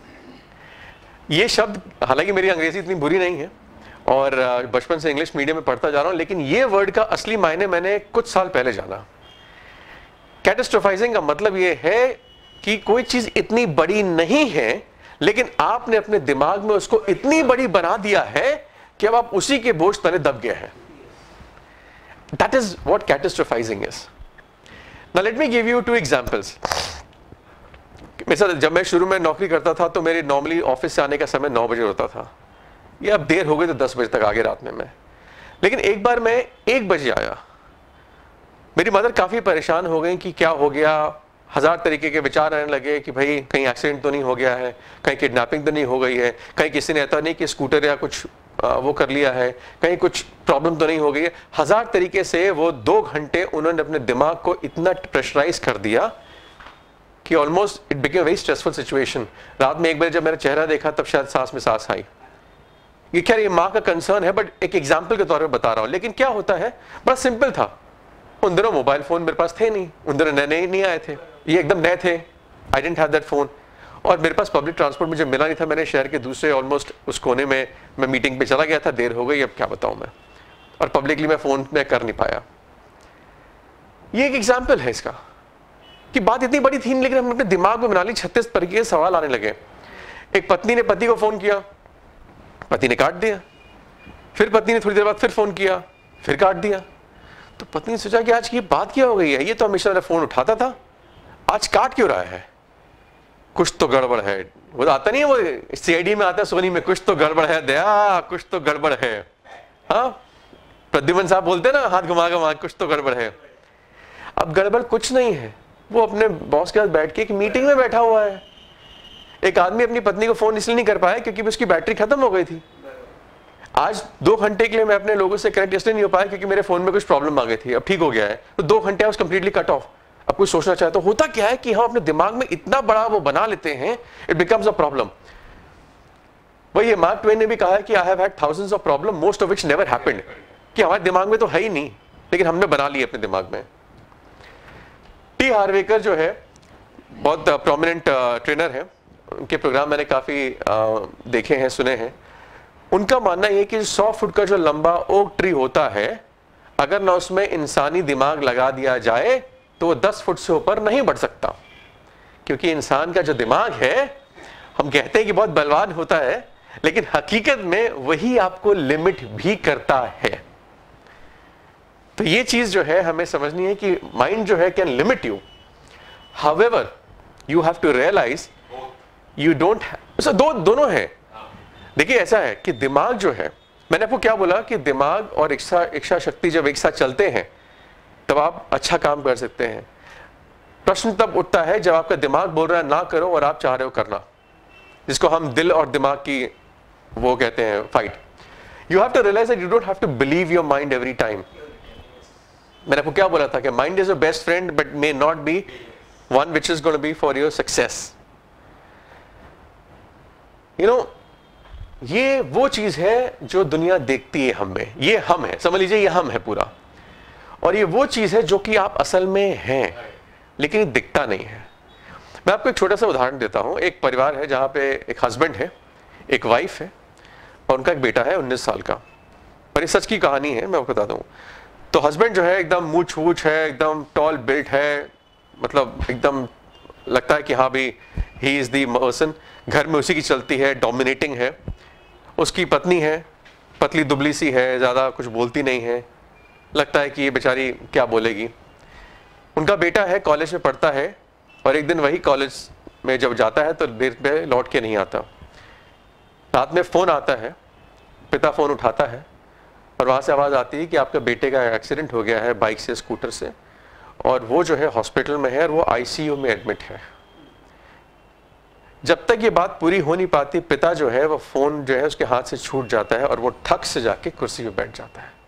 ये शब्द, हालांकि मेरी अंग्रेजी इतनी बुरी नहीं है और बचपन से इंग्लिश मीडियम में पढ़ता जा रहा हूं, लेकिन ये वर्ड का असली मायने मैंने कुछ साल पहले जाना. कैटास्ट्रोफाइजिंग का मतलब ये है कि कोई चीज इतनी बड़ी नहीं है, लेकिन आपने अपने दिमाग में उसको इतनी बड़ी बना दिया है कि अब आप उसी के बोझ तले दब गए हैं. That is what catastrophizing is. Now let me give you 2 examples. मेरे साथ जब मैं शुरू में नौकरी करता था तो मेरे नॉर्मली ऑफिस से आने का समय 9 बजे होता था. ये अब देर हो गई तो 10 बजे तक आगे रात में मैं. लेकिन एक बार मैं 1 बजे आया. मेरी मदर काफी परेशान हो गई कि क्या हो गया. 1000 तरीके के विचार आने लगे कि भाई कहीं एक्सीडेंट तो नहीं हो गया है, कहीं किडनैपिंग तो नहीं हो गई है, कहीं किसी ने ऐसा नहीं कि स्कूटर या कुछ वो कर लिया है, कहीं कुछ प्रॉब्लम तो नहीं हो गई है. 1000 तरीके से वो 2 घंटे उन्होंने अपने दिमाग को इतना प्रेशराइज कर दिया कि almost it became very stressful situation. रात में 1 बजे जब मेरा चेहरा देखा तब शायद सांस में सांस आई. ये खैर ये माँ का कंसर्न है, बट एक एग्जाम्पल के तौर पे बता रहा हूं. लेकिन क्या होता है, बड़ा सिंपल था. उन दिनों मोबाइल फोन मेरे पास थे नहीं, उन दिनों नए नहीं आए थे, ये एकदम नए थे. I didn't have that phone. और मेरे पास पब्लिक ट्रांसपोर्ट मुझे मिला नहीं था. मैंने शहर के दूसरे ऑलमोस्ट उस कोने में मैं मीटिंग पे चला गया था, देर हो गई, अब क्या बताऊं मैं. और पब्लिकली मैं फोन में कर नहीं पाया. ये एक एग्जाम्पल है इसका कि बात इतनी बड़ी थी, लेकिन हमने अपने दिमाग में बना ली. 36 तरीके के सवाल आने लगे. एक पत्नी ने पति को फोन किया, पति ने काट दिया. फिर पत्नी ने थोड़ी देर बाद फिर फोन किया, फिर काट दिया. तो पत्नी ने सोचा कि आज की बात क्या हो गई है, ये तो हमेशा मेरा फोन उठाता था, आज काट क्यों रहा है, कुछ तो गड़बड़ है. वो आता नहीं है, वो सीआईडी में आता है सोनी में, कुछ तो गड़बड़ है दया, कुछ तो गड़बड़ है. हाँ, प्रद्युमन साहब बोलते ना हाथ घुमा घुमा, कुछ तो गड़बड़ है. अब गड़बड़ कुछ नहीं है, वो अपने बॉस के साथ बैठ के एक मीटिंग में बैठा हुआ है. एक आदमी अपनी पत्नी को फोन इसलिए नहीं कर पाया क्योंकि उसकी बैटरी खत्म हो गई थी. आज 2 घंटे के लिए मैं अपने लोगों से कनेक्ट इसलिए नहीं हो पाया क्योंकि मेरे फोन में कुछ प्रॉब्लम आ गई थी, अब ठीक हो गया है. तो 2 घंटे आज कंप्लीटली कट ऑफ. अब कुछ सोचना चाहे तो होता क्या है कि हम अपने दिमाग में इतना बड़ा वो बना लेते हैं, इट बिकम्स अ प्रॉब्लम. वही मार्क ट्वेन ने भी कहा है कि I have had thousands of problem, most of which never happened. कि हमारे दिमाग में तो है ही नहीं, लेकिन हमने बना लिए अपने दिमाग में. टी हार्वेकर जो है बहुत प्रोमिनेंट ट्रेनर है, उनके प्रोग्राम मैंने काफी देखे हैं, सुने हैं. उनका मानना यह कि 100 फुट का जो लंबा ओक ट्री होता है, अगर ना उसमें इंसानी दिमाग लगा दिया जाए तो वो 10 फुट से ऊपर नहीं बढ़ सकता. क्योंकि इंसान का जो दिमाग है, हम कहते हैं कि बहुत बलवान होता है, लेकिन हकीकत में वही आपको लिमिट भी करता है. तो ये चीज जो है हमें समझनी है कि माइंड जो है can limit you. However you have to realise you don't. दोनों है. देखिए ऐसा है कि दिमाग जो है, मैंने आपको क्या बोला कि दिमाग और इच्छा शक्ति जब एक साथ चलते हैं तब आप अच्छा काम कर सकते हैं। प्रश्न तब उठता है जब आपका दिमाग बोल रहा है ना करो और आप चाह रहे हो करना, जिसको हम दिल और दिमाग की वो कहते हैं fight. You have to realise that you don't have to believe your mind every time. मैंने आपको क्या बोला था कि mind is your best friend but may not be one which is going to be for your success. You know, ये वो चीज है जो दुनिया देखती है हम में, ये हम है, समझ लीजिए ये हम है पूरा, और ये वो चीज है जो कि आप असल में हैं लेकिन ये दिखता नहीं है। मैं आपको एक छोटा सा उदाहरण देता हूं। एक परिवार है जहां पे एक हस्बैंड है, एक वाइफ है और उनका एक बेटा है 19 साल का, और ये सच की कहानी है, मैं आपको बताता हूँ। तो हस्बैंड जो है एकदम मूछ वूछ है, एकदम टॉल बिल्ट है, मतलब एकदम लगता है कि हाँ भाई ही इज दी पर्सन, घर में उसी की चलती है, डोमिनेटिंग है। उसकी पत्नी है, पतली दुबली सी है, ज़्यादा कुछ बोलती नहीं है, लगता है कि ये बेचारी क्या बोलेगी। उनका बेटा है, कॉलेज में पढ़ता है, और एक दिन वही कॉलेज में जब जाता है तो देर पे लौट के नहीं आता। रात में फ़ोन आता है, पिता फ़ोन उठाता है और वहाँ से आवाज़ आती है कि आपके बेटे का एक्सीडेंट हो गया है बाइक से, स्कूटर से, और वो जो है हॉस्पिटल में है और वो आईसीयू में एडमिट है। जब तक ये बात पूरी हो नहीं पाती, पिता जो है वो फ़ोन जो है उसके हाथ से छूट जाता है और वो ठक से जाके कुर्सी पे बैठ जाता है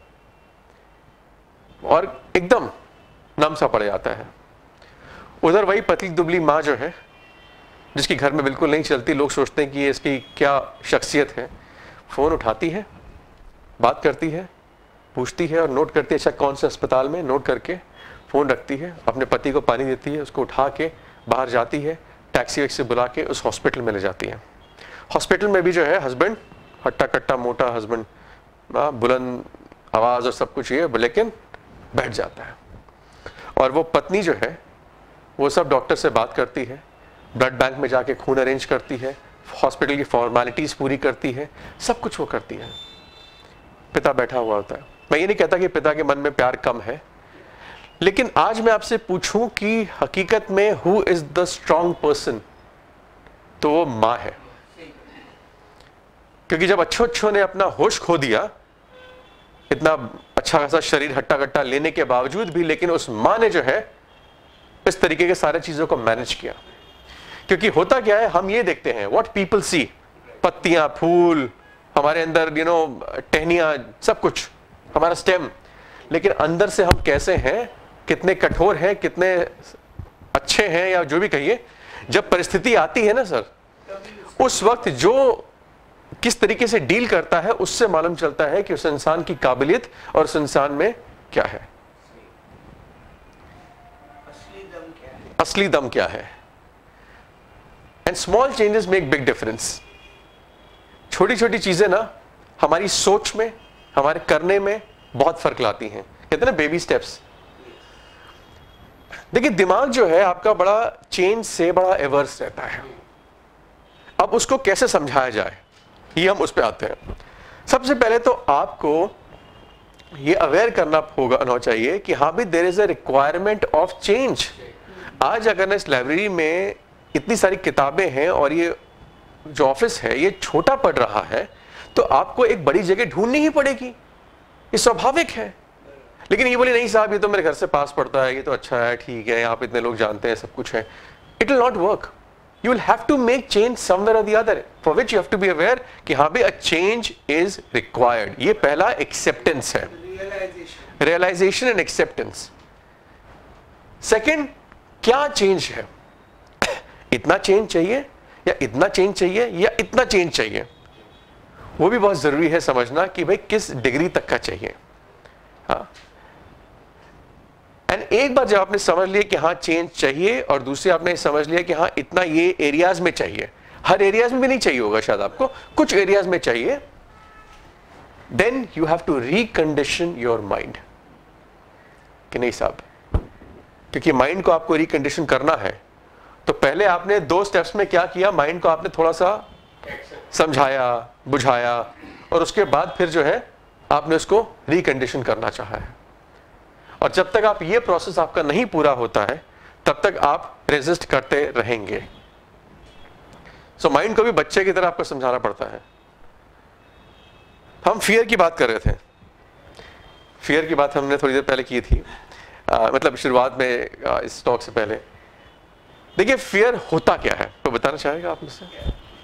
और एकदम नम सा पड़ जाता है। उधर वही पतली दुबली माँ जो है, जिसकी घर में बिल्कुल नहीं चलती, लोग सोचते हैं कि ये इसकी क्या शख्सियत है, फ़ोन उठाती है, बात करती है, पूछती है और नोट करती है, अच्छा कौन से अस्पताल में, नोट करके फ़ोन रखती है, अपने पति को पानी देती है, उसको उठा के बाहर जाती है, टैक्सी वैक्सी बुला के उस हॉस्पिटल में ले जाती है। हॉस्पिटल में भी जो है हस्बैंड हट्टा कट्टा मोटा हस्बैंड, बुलंद आवाज़ और सब कुछ ये, लेकिन बैठ जाता है। और वो पत्नी जो है वो सब डॉक्टर से बात करती है, ब्लड बैंक में जाके खून अरेंज करती है, हॉस्पिटल की फॉर्मेलिटीज़ पूरी करती है, सब कुछ वो करती है। पिता बैठा हुआ होता है। मैं ये नहीं कहता कि पिता के मन में प्यार कम है, लेकिन आज मैं आपसे पूछूं कि हकीकत में who is the strong person, तो वो माँ है। क्योंकि जब अच्छों ने अपना होश खो दिया, इतना अच्छा खासा शरीर हट्टा कट्टा लेने के बावजूद भी, लेकिन उस माँ ने जो है इस तरीके के सारे चीजों को मैनेज किया। क्योंकि होता क्या है, हम ये देखते हैं व्हाट पीपल सी, पत्तियां, फूल, हमारे अंदर टहनियां, सब कुछ हमारा स्टेम, लेकिन अंदर से हम कैसे हैं, कितने कठोर हैं, कितने अच्छे हैं, या जो भी कहिए, जब परिस्थिति आती है ना सर, उस वक्त जो किस तरीके से डील करता है, उससे मालूम चलता है कि उस इंसान की काबिलियत और उस इंसान में क्या है, असली दम क्या है। And small changes make big difference. छोटी छोटी चीजें ना हमारी सोच में, हमारे करने में बहुत फर्क लाती हैं। कहते हैं ना बेबी स्टेप्स। देखिए दिमाग जो है आपका बड़ा चेंज से बड़ा एवर्स रहता है। अब उसको कैसे समझाया जाए, ये हम उस पर आते हैं। सबसे पहले तो आपको ये अवेयर करना होना चाहिए कि हाँ भी there is a requirement of change. आज अगर इस लाइब्रेरी में इतनी सारी किताबें हैं और ये जो ऑफिस है ये छोटा पड़ रहा है, तो आपको एक बड़ी जगह ढूंढनी ही पड़ेगी, ये स्वाभाविक है। लेकिन ये बोले नहीं साहब, ये तो मेरे घर से पास पड़ता है, ये तो अच्छा है, ठीक है, यहाँ पे इतने लोग जानते हैं, सब कुछ है। It will not work. You will have to make change somewhere और the other, for which you have to be aware कि हाँ भाई अ चेंज इज रिक्वायर्ड। ये पहला एक्सेप्टेंस है, रियलाइजेशन एंड एक्सेप्टेंस। सेकेंड, क्या चेंज है, इतना चेंज चाहिए या इतना चेंज चाहिए या इतना चेंज चाहिए, वो भी बहुत जरूरी है समझना कि भाई किस डिग्री तक का चाहिए। हाँ, एंड एक बार जब आपने समझ लिया कि हाँ चेंज चाहिए, और दूसरे आपने समझ लिया कि हाँ इतना ये एरियाज में चाहिए, हर एरियाज में भी नहीं चाहिए होगा शायद आपको, कुछ एरियाज में चाहिए, then you have to recondition your mind कि नहीं साहब, क्योंकि माइंड को आपको रिकंडीशन करना है। तो पहले आपने 2 स्टेप्स में क्या किया, माइंड को आपने थोड़ा सा समझाया, बुझाया, और उसके बाद फिर जो है आपने उसको रिकंडीशन करना चाहा है। और जब तक आप ये प्रोसेस आपका नहीं पूरा होता है तब तक आप रेजिस्ट करते रहेंगे। सो माइंड को भी बच्चे की तरह आपको समझाना पड़ता है हम फियर की बात कर रहे थे, फियर की बात हमने थोड़ी देर पहले की थी, मतलब शुरुआत में इस टॉक से पहले। देखिए फियर होता क्या है, तो बताना चाहेगा आप मुझसे?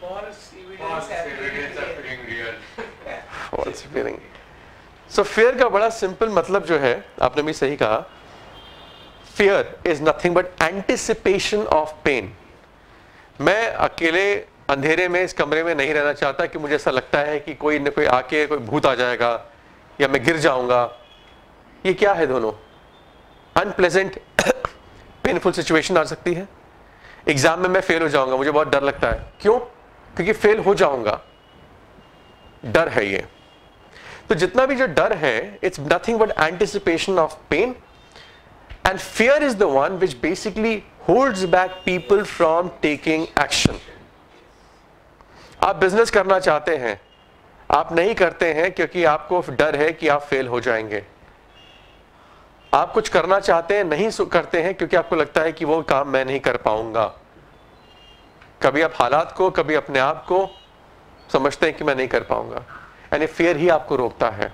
False feeling. सो फियर का बड़ा सिंपल मतलब जो है, आपने भी सही कहा, fear is nothing but anticipation of pain. मैं अकेले अंधेरे में इस कमरे में नहीं रहना चाहता कि मुझे ऐसा लगता है कि कोई न कोई आके कोई भूत आ जाएगा या मैं गिर जाऊंगा। ये क्या है? दोनों अनप्लेजेंट पेनफुल सिचुएशन आ सकती है। एग्जाम में मैं फेल हो जाऊंगा, मुझे बहुत डर लगता है। क्यों? क्योंकि फेल हो जाऊंगा, डर है ये। तो जितना भी जो डर है, it's nothing but anticipation of pain, and fear is the one which basically holds back people from taking action. आप बिजनेस करना चाहते हैं, आप नहीं करते हैं क्योंकि आपको डर है कि आप फेल हो जाएंगे। आप कुछ करना चाहते हैं, नहीं करते हैं क्योंकि आपको लगता है कि वो काम मैं नहीं कर पाऊंगा। कभी आप हालात को, कभी अपने आप को समझते हैं कि मैं नहीं कर पाऊंगा, यानी फियर ही आपको रोकता है।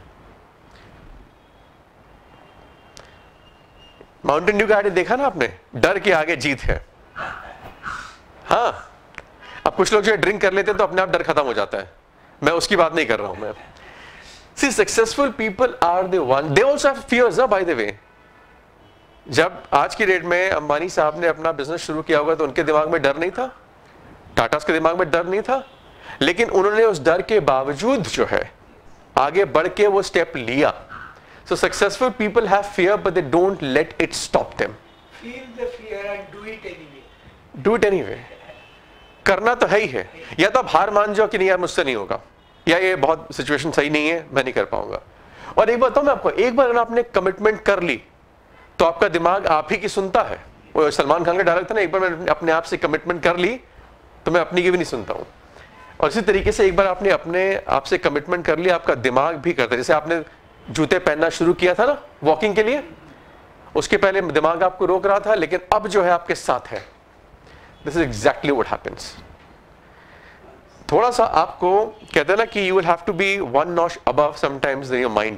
माउंटेन ड्यू का आगे देखा ना आपने, डर के आगे जीत है। हाँ, अब कुछ लोग जो ड्रिंक कर लेते हैं तो अपने आप डर खत्म हो जाता है, मैं उसकी बात नहीं कर रहा हूं मैं। See successful people are the one, they also have fears by the way. जब आज की डेट में अंबानी साहब ने अपना बिजनेस शुरू किया होगा तो उनके दिमाग में डर नहीं था, टाटास के दिमाग में डर नहीं था, लेकिन उन्होंने उस डर के बावजूद जो है आगे बढ़ के वो स्टेप लिया। So successful people have fear but they don't let it stop them. Feel the fear and do it anyway. Do it anyway. करना तो है ही है। या तो आप हार मान जाओ कि नहीं यार मुझसे नहीं होगा, या ये बहुत सिचुएशन सही नहीं है, मैं नहीं कर पाऊंगा। और एक बात बताऊं मैं आपको, एक बार अगर आपने कमिटमेंट कर ली तो आपका दिमाग आप ही की सुनता है। वो सलमान खान का डायलॉग था ना, एक बार मैंने अपने आप से कमिटमेंट कर ली तो मैं अपनी की भी नहीं सुनता हूं। और इसी तरीके से एक बार आपने अपने आप से कमिटमेंट कर लिया, आपका दिमाग भी करता है। जैसे आपने जूते पहनना शुरू किया था ना वॉकिंग के लिए, उसके पहले दिमाग आपको रोक रहा था, लेकिन अब जो है आपके साथ है। This is exactly what happens. थोड़ा सा आपको कहते हैं ना कि you will have to be one notch above sometimes in your mind.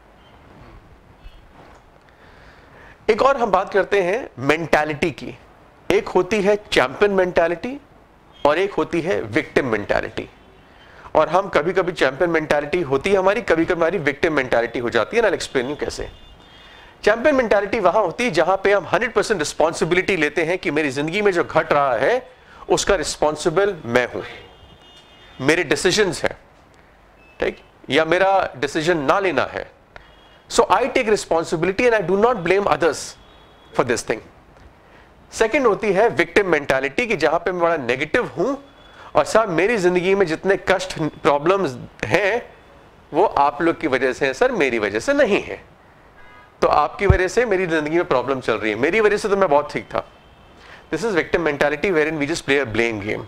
एक और हम बात करते हैं मेंटालिटी की। एक होती है चैंपियन मेंटालिटी और एक होती है विक्टिम मेंटालिटी। और हम कभी कभी चैंपियन मेंटालिटी होती है हमारी, कभी कभी हमारी विक्टिम मेंटालिटी हो जाती है। ना एक्सप्लेन यू कैसे। चैंपियन मेंटालिटी वहां होती है जहां पे हम 100% रिस्पॉन्सिबिलिटी लेते हैं कि मेरी जिंदगी में जो घट रहा है उसका रिस्पॉन्सिबल मैं हूं, मेरे डिसीजंस है, ठीक, या मेरा डिसीजन ना लेना है। So I take responsibility and I do not blame others for this thing. Second होती है विक्टिम मेंटालिटी कि जहां पे मैं बड़ा नेगेटिव हूं और साहब मेरी जिंदगी में जितने कष्ट प्रॉब्लम्स हैं वो आप लोग की वजह से है सर, मेरी वजह से नहीं है। तो आपकी वजह से मेरी जिंदगी में प्रॉब्लम चल रही है, मेरी वजह से तो मैं बहुत ठीक था। This is victim mentality where in we just play a blame game.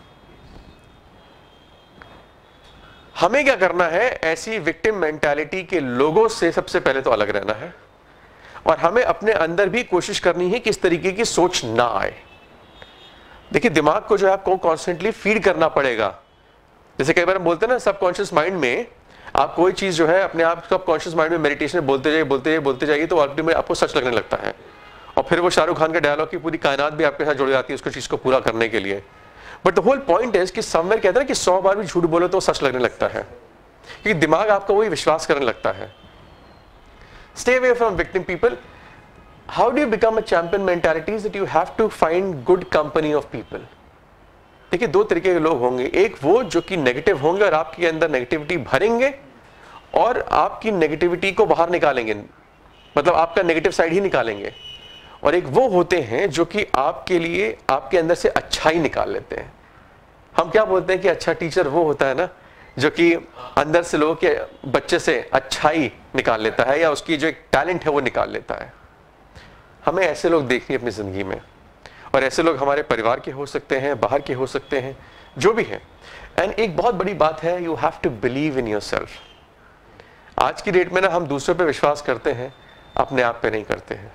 हमें क्या करना है, ऐसी विक्टिम मेंटालिटी के लोगों से सबसे पहले तो अलग रहना है और हमें अपने अंदर भी कोशिश करनी है कि इस तरीके की सोच ना आए। देखिए दिमाग को जो है आपको कॉन्स्टेंटली फीड करना पड़ेगा। जैसे कई बार हम बोलते हैं ना सबकॉन्शियस माइंड में आप कोई चीज जो है अपने आप सबकॉन्शियस माइंड में मेडिटेशन बोलते जाइए तो अल्टीमेटली आपको सच लगने लगता है। और फिर वो शाहरुख खान का डायलॉग की पूरी कायनात भी आपके साथ जुड़ जाती है उसको चीज को पूरा करने के लिए। But the whole point is कि समवेयर कहते हैं कि 100 बार भी झूठ बोलो तो सच लगने लगता है, क्योंकि दिमाग आपका वही विश्वास करने लगता है। Stay away from victim people. How do you become a champion mentality? Is that you have to find good company of people. देखिए दो तरीके के लोग होंगे, एक वो जो कि नेगेटिव होंगे और आपके अंदर नेगेटिविटी भरेंगे और आपकी नेगेटिविटी को बाहर निकालेंगे, मतलब आपका नेगेटिव साइड ही निकालेंगे। और एक वो होते हैं जो कि आपके लिए आपके अंदर से अच्छा ही निकाल लेते हैं। हम क्या बोलते हैं कि अच्छा टीचर वो होता है ना जो कि अंदर से लोगों के बच्चे से अच्छाई निकाल लेता है या उसकी जो एक टैलेंट है वो निकाल लेता है। हमें ऐसे लोग देखनी अपनी जिंदगी में, और ऐसे लोग हमारे परिवार के हो सकते हैं, बाहर के हो सकते हैं, जो भी है। एंड एक बहुत बड़ी बात है, you have to believe in yourself. आज की डेट में ना हम दूसरों पे विश्वास करते हैं, अपने आप पे नहीं करते हैं,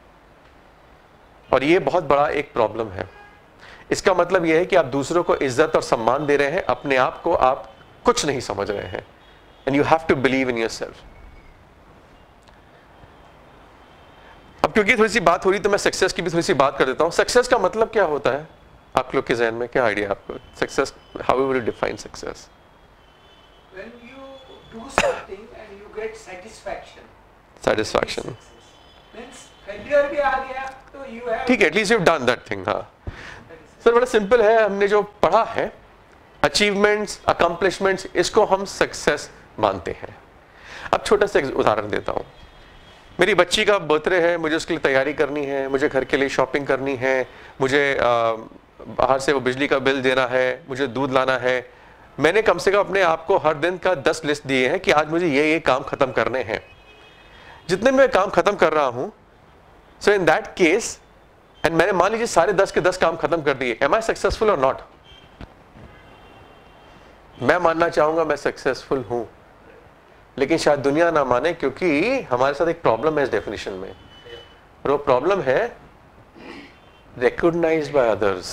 और ये बहुत बड़ा एक प्रॉब्लम है। इसका मतलब यह है कि आप दूसरों को इज्जत और सम्मान दे रहे हैं, अपने आप को आप कुछ नहीं समझ रहे हैं। And you have to believe in yourself. अब क्योंकि थोड़ी सी बात हो रही तो मैं सक्सेस की भी थोड़ी सी बात कर देता हूं। सक्सेस का मतलब क्या होता है आप लोग के जहन में, क्या आइडिया आपको? Success, how will you define success? When you do something and you get satisfaction. Satisfaction. Means failure भी आ गया तो you have. ठीक है, at least you done that thing. हाँ सर, बड़ा सिंपल है। हमने जो पढ़ा है अचीवमेंट्स, अकम्पलिशमेंट्स, इसको हम सक्सेस मानते हैं। अब छोटा सा एक उदाहरण देता हूँ। मेरी बच्ची का बर्थडे है, मुझे उसके लिए तैयारी करनी है, मुझे घर के लिए शॉपिंग करनी है, मुझे बाहर से वो बिजली का बिल देना है, मुझे दूध लाना है। मैंने कम से कम अपने आप को हर दिन का 10 लिस्ट दिए हैं कि आज मुझे ये काम खत्म करने हैं। जितने मैं काम खत्म कर रहा हूं, so in that case, and मैंने मान लीजिए सारे 10 के 10 काम खत्म कर दिए, एम आई सक्सेसफुल और नॉट? मैं मानना चाहूंगा मैं सक्सेसफुल हूं, लेकिन शायद दुनिया ना माने, क्योंकि हमारे साथ एक प्रॉब्लम है इस डेफिनेशन में, और वो प्रॉब्लम है रिकॉग्नाइज्ड बाय अदर्स।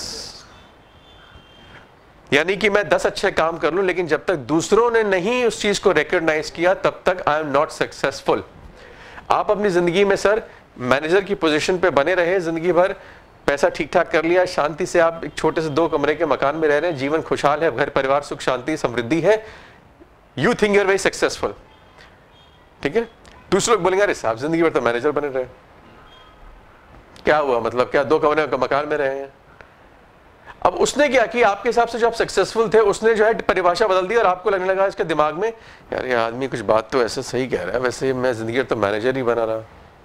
यानी कि मैं 10 अच्छे काम कर लूं, लेकिन जब तक दूसरों ने नहीं उस चीज को रिकॉग्नाइज किया तब तक आई एम नॉट सक्सेसफुल। आप अपनी जिंदगी में सर मैनेजर की पोजीशन पे बने रहे, जिंदगी भर पैसा ठीक ठाक कर लिया, शांति से आप एक छोटे से 2 कमरे के मकान में रह रहे हैं, जीवन खुशहाल है, घर परिवार सुख शांति समृद्धि है, you think you are very successful. ठीक है, दूसरे लोग बोलेंगे अरे साहब जिंदगी भर तो मैनेजर बने रहे, क्या हुआ, मतलब क्या 2 कमरे के मकान में रहे हैं। अब उसने क्या किया, आपके हिसाब से जो आप सक्सेसफुल थे, उसने जो है परिभाषा बदल दी और आपको लगने लगा इसके दिमाग में यार ये आदमी कुछ बात तो ऐसे सही कह रहा है, वैसे मैं जिंदगी भर तो मैनेजर ही बना रहा।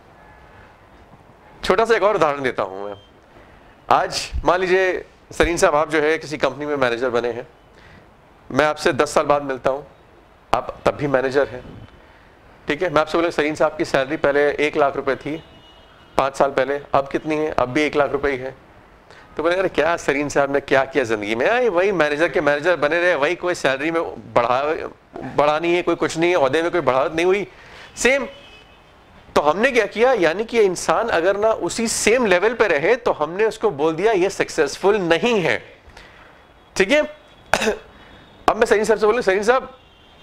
छोटा सा एक और उदाहरण देता हूं मैं। आज मान लीजिए सरीन साहब आप जो है किसी कंपनी में मैनेजर बने हैं, मैं आपसे 10 साल बाद मिलता हूं, आप तब भी मैनेजर हैं। ठीक है, मैं आपसे बोले सरीन साहब की सैलरी पहले 1 लाख रुपए थी 5 साल पहले, अब कितनी है? अब भी 1 लाख रुपए ही है। तो बोले अरे क्या सरीन साहब ने क्या किया जिंदगी में? वही मैनेजर के मैनेजर बने रहे, वही कोई सैलरी में बढ़ा नहीं है, कोई कुछ नहीं है, ओहदे में कोई बढ़ावत नहीं हुई, सेम। तो हमने क्या किया, यानी कि इंसान अगर ना उसी सेम लेवल पे रहे तो हमने उसको बोल दिया ये सक्सेसफुल नहीं है। ठीक है, अब मैं सरीन साहब से बोलूं सरीन साहब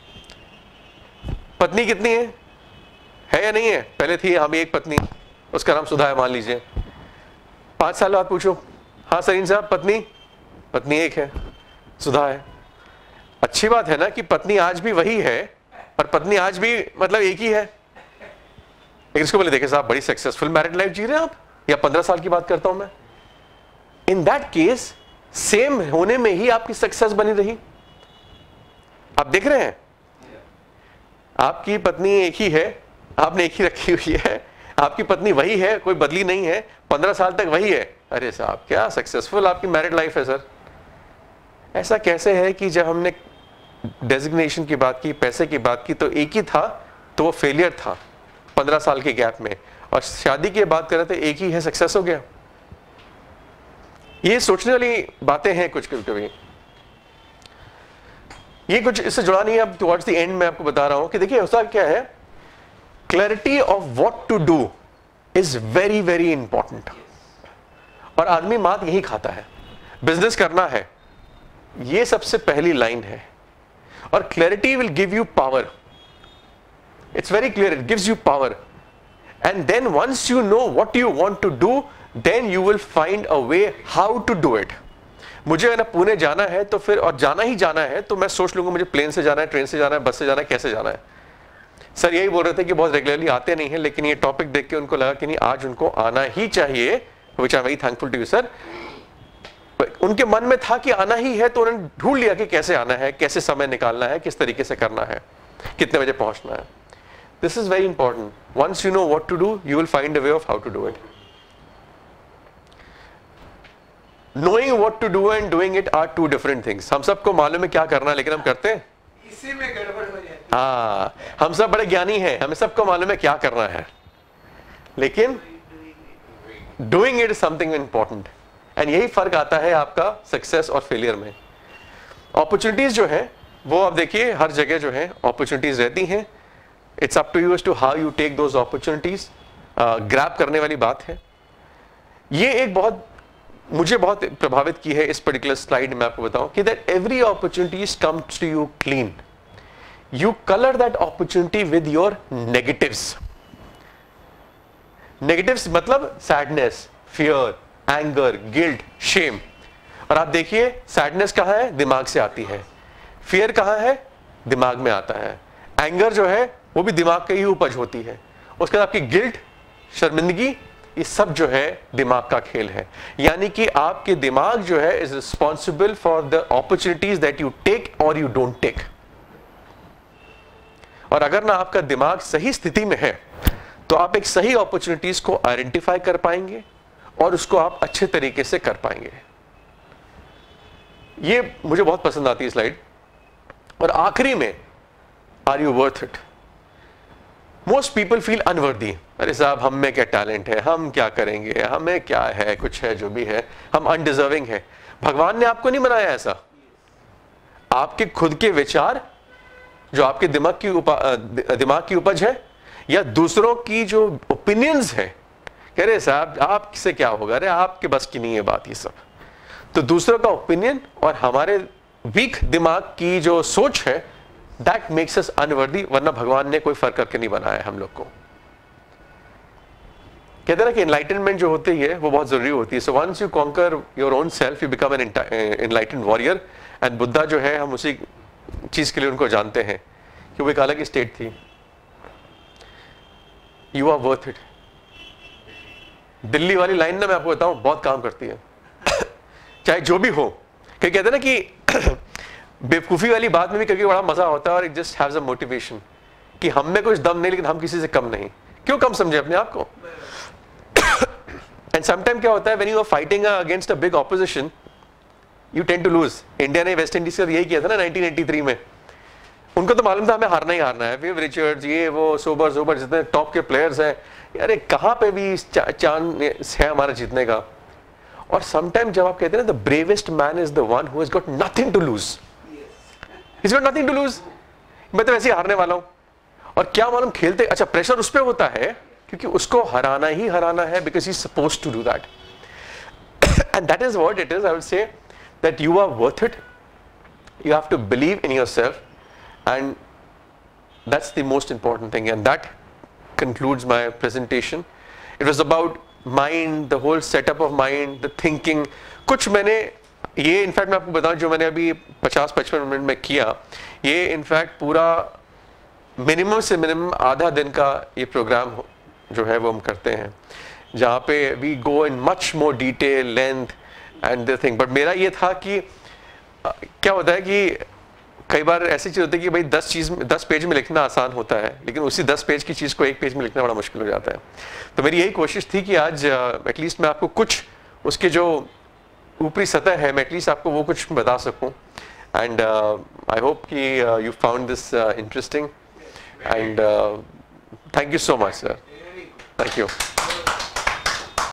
पत्नी कितनी है या नहीं है? पहले थी हम एक पत्नी, उसका नाम सुधा है मान लीजिए। 5 साल बाद पूछो, हाँ सरीन साहब पत्नी एक है, सुधा है। अच्छी बात है ना कि पत्नी आज भी वही है और पत्नी आज भी मतलब एक ही है। लेकिन इसको बोले देखे साहब बड़ी सक्सेसफुल मैरिड लाइफ जी रहे हैं आप, या 15 साल की बात करता हूं मैं। इन दैट केस सेम होने में ही आपकी सक्सेस बनी रही। आप देख रहे हैं आपकी पत्नी एक ही है, आपने एक ही रखी हुई है, आपकी पत्नी वही है, कोई बदली नहीं है, 15 साल तक वही है। अरे साहब क्या सक्सेसफुल आपकी मैरिड लाइफ है सर। ऐसा कैसे है कि जब हमने डेजिग्नेशन की बात की, पैसे की बात की, तो एक ही था तो वो फेलियर था 15 साल के गैप में, और शादी की बात कर रहे थे एक ही है, सक्सेस हो गया। ये सोचने वाली बातें हैं कुछ कभी। ये कुछ इससे जुड़ा नहीं है। अब टुवर्ड्स द एंड में आपको बता रहा हूं कि देखिए होता क्या है, clarity of what to do is very very important. और आदमी मात यही खाता है, बिजनेस करना है, ये सबसे पहली लाइन है। और clarity will give you power, it's very clear, it gives you power. And then once you know what you want to do, then you will find a way how to do it. मुझे ना पुणे जाना है तो फिर, और जाना ही जाना है, तो मैं सोच लूंगा मुझे प्लेन से जाना है, ट्रेन से जाना है, बस से जाना है, कैसे जाना है। सर यही बोल रहे थे कि बहुत रेगुलरली आते नहीं है, लेकिन ये टॉपिक देख के उनको लगा कि नहीं आज उनको आना ही चाहिए, which I am very thankful to you sir. उनके मन में था कि आना ही है, तो उन्होंने ढूंढ लिया कि कैसे आना है, कैसे समय निकालना है, किस तरीके से करना है, कितने बजे पहुंचना है। This is very important. Once you know what to do, you will find a way of how to do it. Knowing what to do and doing it are two different things. हम सबको मालूम है क्या करना है, लेकिन हम करते हैं, इसी में गड़बड़ हो जाती है। हाँ, हम सब बड़े ज्ञानी हैं, हमें सबको मालूम है क्या करना है, लेकिन doing it is something important. And यही फर्क आता है आपका सक्सेस और फेलियर में। अपॉर्चुनिटीज जो है वो आप देखिए हर जगह जो है अपॉर्चुनिटीज रहती हैं। It's up to you as to how you take those opportunities. Grab करने वाली बात है। ये एक बहुत मुझे बहुत प्रभावित की है इस पर्टिकुलर स्लाइड में आपको बताऊं कि that every opportunities comes to you clean. you color that opportunity with your negatives. Negatives मतलब sadness, fear, anger, guilt, shame. और आप देखिए सैडनेस कहाँ है? दिमाग से आती है. फियर कहाँ है? दिमाग में आता है. एंगर जो है वो भी दिमाग की ही उपज होती है. उसके बाद आपकी गिल्ट, शर्मिंदगी, ये सब जो है दिमाग का खेल है. यानी कि आपके दिमाग जो है is responsible for the opportunities that you take और यू डोंट टेक. और अगर ना आपका दिमाग सही स्थिति में है तो आप एक सही अपॉर्चुनिटीज को आइडेंटिफाई कर पाएंगे और उसको आप अच्छे तरीके से कर पाएंगे. ये मुझे बहुत पसंद आती है स्लाइड. और आखिरी में, are you worth it? Most people feel unworthy. अरे साहब हम में क्या टैलेंट है, हम क्या करेंगे, हमें क्या है, कुछ है जो भी है, हम अनडिजर्विंग है. भगवान ने आपको नहीं बनाया ऐसा. आपके खुद के विचार जो आपके दिमाग की उपज है, या दूसरों की जो ओपिनियंस है, कह रहे साहब आपसे क्या होगा, अरे आपके बस की नहीं है बात ये सब. तो दूसरों का ओपिनियन और हमारे वीक दिमाग की जो सोच है, दैट मेक्स अस अनवर्दी. वरना भगवान ने कोई फर्क करके नहीं बनाया हम लोग को. कहते हैं ना कि एनलाइटनमेंट जो होती है वो बहुत जरूरी होती है. So once you conquer your own self, you become an enlightened warrior. And Buddha जो है, हम उसी चीज के लिए उनको जानते हैं कि वो एक अलग स्टेट थी. You are worth it. Delhi वाली लाइन ना मैं आपको बताऊं बहुत काम करती है. चाहे जो भी हो, कहीं कहते हैं ना कि बेवकूफी वाली बात में भी कभी बड़ा मजा होता है. और it just haves a motivation कि हम में कुछ दम नहीं लेकिन हम किसी से कम नहीं. क्यों कम समझे अपने आप को? एंड समटाइम क्या होता है, when you are fighting against a big opposition, you tend to lose. India ने वेस्ट इंडीज का यही किया था ना 1983 में. उनको तो मालूम था हमें हारना ही हारना है. विव रिचर्ड्स, ये वो, सोबर जितने टॉप के प्लेयर्स हैं, अरे कहाँ पे भी चांस है हमारा जीतने का. और समटाइम जब आप कहते हैं ना, the bravest man is the one who has got nothing to lose. He's got nothing to lose. मैं तो वैसे ही हारने वाला हूं. और क्या मालूम खेलते, अच्छा प्रेशर उस पे होता है क्योंकि उसको हराना ही हराना है, because he's supposed to do that. And that is what it is. I would say that you are worth it. You have to believe in yourself, and that's the most important thing. And that concludes my presentation. It was about mind, the whole setup of mind, the thinking. कुछ मैंने ये in fact मैं आपको बताऊं, जो मैंने अभी 50-55 minute में किया, ये इनफैक्ट पूरा मिनिमम से मिनिमम आधा दिन का ये प्रोग्राम जो है वो हम करते हैं, जहाँ पे we go in much more detail, length and the thing. But मेरा ये था कि क्या होता है कि कई बार ऐसी चीज़ होती है कि भाई 10 पेज में लिखना आसान होता है, लेकिन उसी 10 पेज की चीज़ को 1 पेज में लिखना बड़ा मुश्किल हो जाता है. तो मेरी यही कोशिश थी कि आज एटलीस्ट मैं आपको कुछ उसके जो ऊपरी सतह है, मैं एटलीस्ट आपको वो कुछ बता सकूं. एंड आई होप कि you found this interesting. And thank you so much sir. Thank you.